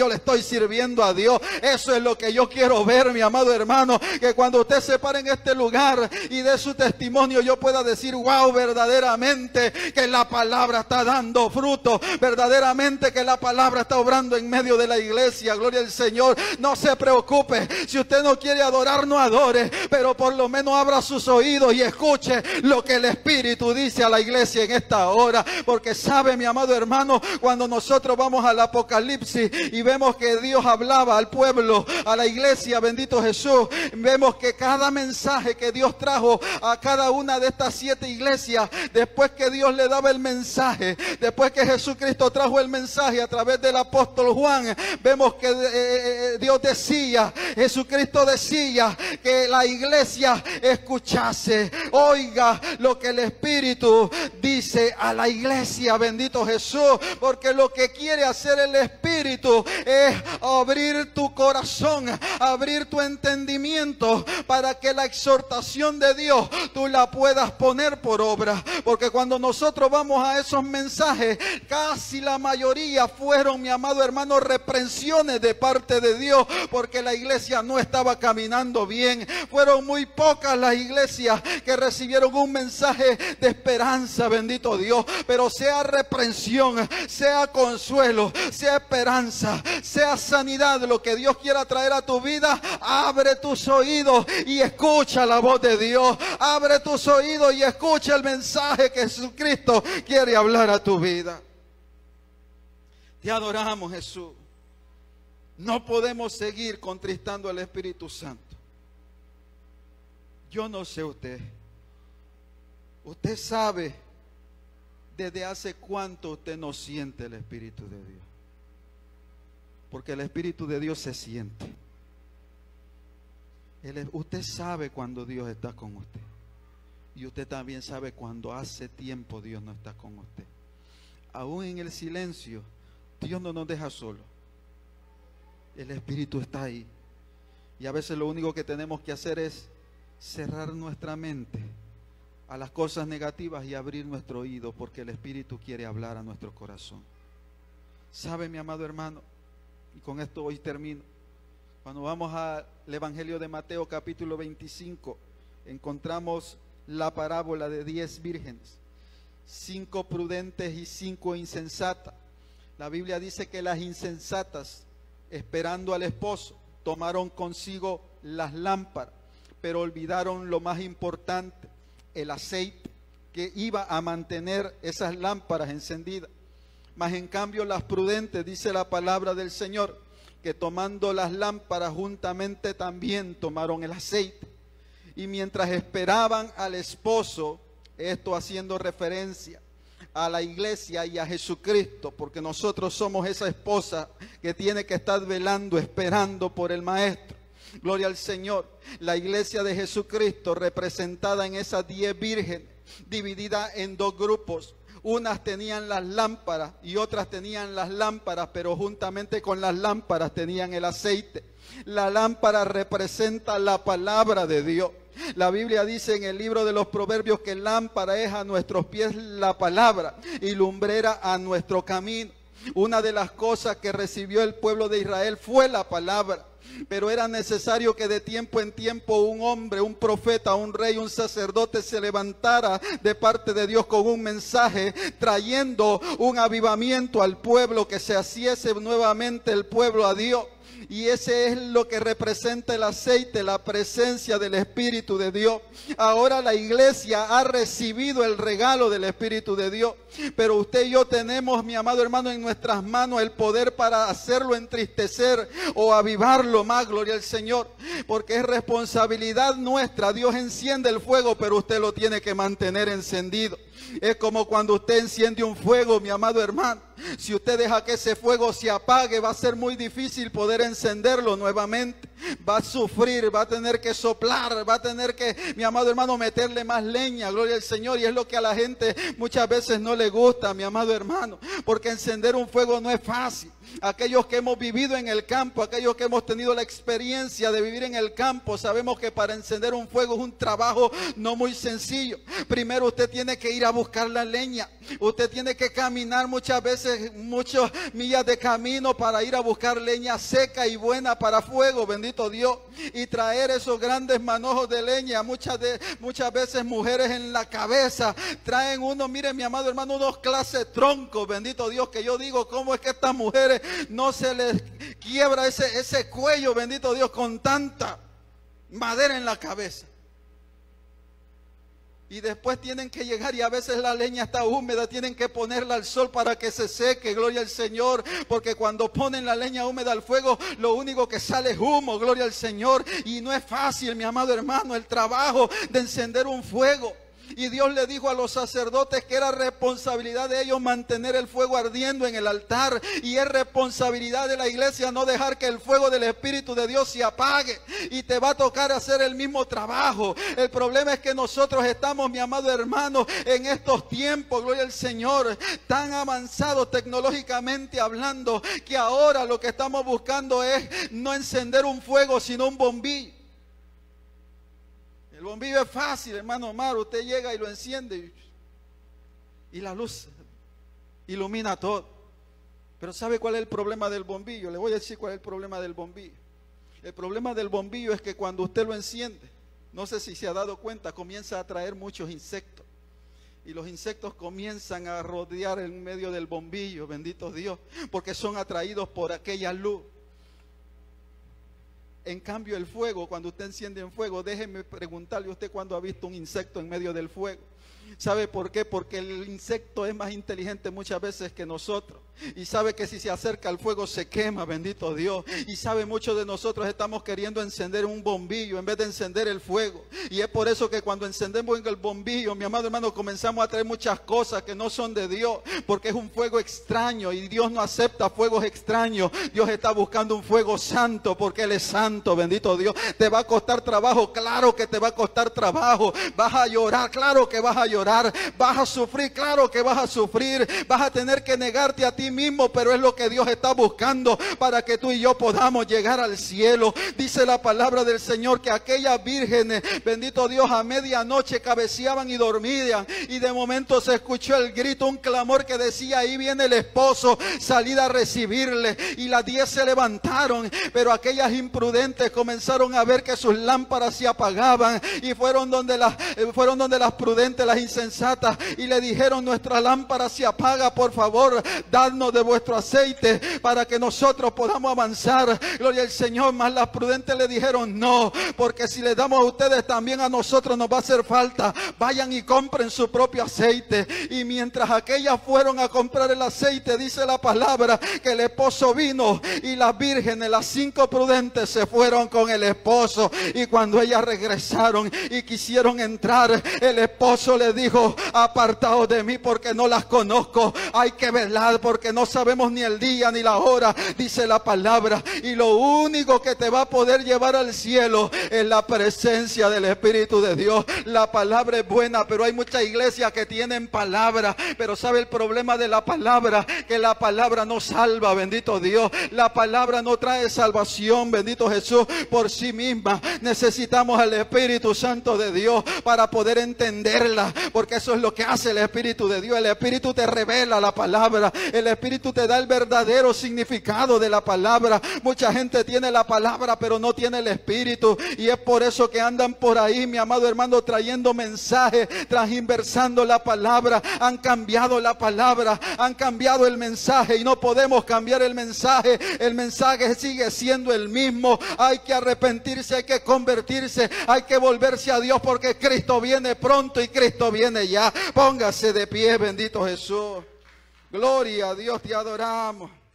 S1: sirviendo a Dios. Eso es lo que yo quiero ver, mi amado hermano, que cuando usted se pare en este lugar y dé su testimonio, yo pueda decir, wow, verdaderamente que la palabra está dando fruto, verdaderamente que la palabra está obrando en medio de la iglesia. Gloria al Señor. No se preocupe, si usted no quiere adorar, no adore, pero por lo menos abra sus oídos y escuche lo que el Espíritu dice a la iglesia en esta hora. Porque sabe, mi amado hermano, cuando nosotros vamos al Apocalipsis y vemos que Dios hablaba al pueblo, a la iglesia, bendito Jesús, vemos que cada mensaje que Dios trajo a cada una de estas 7 iglesias, después que Dios le daba el mensaje, después que Jesucristo trajo el mensaje a través del apóstol Juan, vemos que Dios decía, Jesucristo decía que la iglesia escuchase, oiga lo que el Espíritu dice a la iglesia, bendito Jesús, porque lo que quiere hacer el Espíritu es abrir tu corazón, abrir tu entendimiento para que la exhortación de Dios tú la puedas poner por obra. Porque cuando nosotros vamos a esos mensajes, casi la mayoría fueron, mi amado hermano, reprensiones de parte de Dios, porque la iglesia no estaba caminando bien. Fueron muy pocas las iglesias que recibieron un mensaje de esperanza, bendito Dios. Pero sea reprensión, sea consuelo, sea esperanza, sea sanidad, lo que Dios quiera traer a tu vida, abre tus oídos y escucha la voz de Dios. Abre tus oídos y escucha el mensaje que Jesucristo quiere hablar a tu vida. Te adoramos, Jesús. No podemos seguir contristando al Espíritu Santo. Yo no sé usted. Usted sabe desde hace cuánto usted no siente el Espíritu de Dios. Porque el Espíritu de Dios se siente. Usted sabe cuando Dios está con usted. Y usted también sabe cuando hace tiempo Dios no está con usted. Aún en el silencio, Dios no nos deja solos. El Espíritu está ahí. Y a veces lo único que tenemos que hacer es cerrar nuestra mente a las cosas negativas y abrir nuestro oído, porque el Espíritu quiere hablar a nuestro corazón. ¿Sabe, mi amado hermano? Y con esto hoy termino. Cuando vamos al Evangelio de Mateo capítulo 25, encontramos la parábola de 10 vírgenes, 5 prudentes y 5 insensatas. La Biblia dice que las insensatas, esperando al esposo, tomaron consigo las lámparas, pero olvidaron lo más importante, el aceite que iba a mantener esas lámparas encendidas. Mas en cambio las prudentes, dice la palabra del Señor, que tomando las lámparas juntamente también tomaron el aceite. Y mientras esperaban al esposo, esto haciendo referencia a la iglesia y a Jesucristo, porque nosotros somos esa esposa que tiene que estar velando, esperando por el Maestro. Gloria al Señor. La iglesia de Jesucristo, representada en esas 10 vírgenes, dividida en 2 grupos. Unas tenían las lámparas y otras tenían las lámparas, pero juntamente con las lámparas tenían el aceite. La lámpara representa la palabra de Dios. La Biblia dice en el libro de los Proverbios que lámpara es a nuestros pies la palabra y lumbrera a nuestro camino. Una de las cosas que recibió el pueblo de Israel fue la palabra. Pero era necesario que de tiempo en tiempo un hombre, un profeta, un rey, un sacerdote se levantara de parte de Dios con un mensaje, trayendo un avivamiento al pueblo, que se hiciese nuevamente el pueblo a Dios. Y ese es lo que representa el aceite, la presencia del Espíritu de Dios. Ahora la iglesia ha recibido el regalo del Espíritu de Dios, pero usted y yo tenemos, mi amado hermano, en nuestras manos el poder para hacerlo entristecer o avivarlo más. Gloria al Señor, porque es responsabilidad nuestra. Dios enciende el fuego, pero usted lo tiene que mantener encendido. Es como cuando usted enciende un fuego, mi amado hermano. Si usted deja que ese fuego se apague, va a ser muy difícil poder encenderlo nuevamente. Va a sufrir, va a tener que soplar, va a tener que, mi amado hermano, meterle más leña. Gloria al Señor. Y es lo que a la gente muchas veces no le gusta, mi amado hermano, porque encender un fuego no es fácil. Aquellos que hemos vivido en el campo, aquellos que hemos tenido la experiencia de vivir en el campo, sabemos que para encender un fuego es un trabajo no muy sencillo. Primero usted tiene que ir a buscar la leña. Usted tiene que caminar muchas veces veces muchas millas de camino para ir a buscar leña seca y buena para fuego, bendito Dios, y traer esos grandes manojos de leña. Muchas veces mujeres en la cabeza traen mire mi amado hermano, unos clases troncos, bendito Dios, que yo digo, ¿cómo es que estas mujeres no se les quiebra ese cuello, bendito Dios, con tanta madera en la cabeza? Y después tienen que llegar y a veces la leña está húmeda, tienen que ponerla al sol para que se seque, gloria al Señor, porque cuando ponen la leña húmeda al fuego, lo único que sale es humo, gloria al Señor. Y no es fácil, mi amado hermano, el trabajo de encender un fuego. Y Dios le dijo a los sacerdotes que era responsabilidad de ellos mantener el fuego ardiendo en el altar. Y es responsabilidad de la iglesia no dejar que el fuego del Espíritu de Dios se apague. Y te va a tocar hacer el mismo trabajo. El problema es que nosotros estamos, mi amado hermano, en estos tiempos, gloria al Señor, tan avanzados tecnológicamente hablando, que ahora lo que estamos buscando es no encender un fuego, sino un bombillo. El bombillo es fácil, hermano Omar, usted llega y lo enciende y la luz ilumina todo. Pero ¿sabe cuál es el problema del bombillo? Le voy a decir cuál es el problema del bombillo. El problema del bombillo es que cuando usted lo enciende, no sé si se ha dado cuenta, comienza a atraer muchos insectos. Y los insectos comienzan a rodear en medio del bombillo, bendito Dios, porque son atraídos por aquella luz. En cambio el fuego, cuando usted enciende en fuego, déjeme preguntarle a usted cuándo ha visto un insecto en medio del fuego. ¿Sabe por qué? Porque el insecto es más inteligente muchas veces que nosotros. Y sabe que si se acerca al fuego se quema, bendito Dios. Y sabe, muchos de nosotros estamos queriendo encender un bombillo en vez de encender el fuego. Y es por eso que cuando encendemos el bombillo, mi amado hermano, comenzamos a traer muchas cosas que no son de Dios. Porque es un fuego extraño y Dios no acepta fuegos extraños. Dios está buscando un fuego santo porque Él es santo, bendito Dios. ¿Te va a costar trabajo? Claro que te va a costar trabajo. ¿Vas a llorar? Claro que vas a llorar. ¿Vas a sufrir? Claro que vas a sufrir. Vas a tener que negarte a ti mismo, pero es lo que Dios está buscando para que tú y yo podamos llegar al cielo. Dice la palabra del Señor que aquellas vírgenes, bendito Dios, a medianoche cabeceaban y dormían, y de momento se escuchó el grito, un clamor que decía: ahí viene el esposo, salid a recibirle. Y las 10 se levantaron, pero aquellas imprudentes comenzaron a ver que sus lámparas se apagaban, y fueron donde las prudentes, las insensatas, y le dijeron: nuestra lámpara se apaga, por favor, dadnos de vuestro aceite para que nosotros podamos avanzar. Gloria al Señor. Mas las prudentes le dijeron: no, porque si le damos a ustedes, también a nosotros nos va a hacer falta. Vayan y compren su propio aceite. Y mientras aquellas fueron a comprar el aceite, dice la palabra que el esposo vino, y las vírgenes, las 5 prudentes, se fueron con el esposo. Y cuando ellas regresaron y quisieron entrar, el esposo le dijo: apartaos de mí, porque no las conozco. Hay que velar, porque no sabemos ni el día ni la hora, dice la palabra. Y lo único que te va a poder llevar al cielo es la presencia del Espíritu de Dios. La palabra es buena, pero hay muchas iglesias que tienen palabra, pero ¿sabe el problema de la palabra? Que la palabra no salva, bendito Dios. La palabra no trae salvación, bendito Jesús, por sí misma. Necesitamos al Espíritu Santo de Dios para poder entenderla, porque eso es lo que hace el Espíritu de Dios. El Espíritu te revela la palabra. El Espíritu te da el verdadero significado de la palabra. Mucha gente tiene la palabra, pero no tiene el Espíritu, y es por eso que andan por ahí, mi amado hermano, trayendo mensajes, transversando la palabra. Han cambiado la palabra, han cambiado el mensaje, y no podemos cambiar el mensaje. El mensaje sigue siendo el mismo. Hay que arrepentirse, hay que convertirse, hay que volverse a Dios, porque Cristo viene pronto y Cristo viene ya. Póngase de pie, bendito Jesús. Gloria a Dios, te adoramos.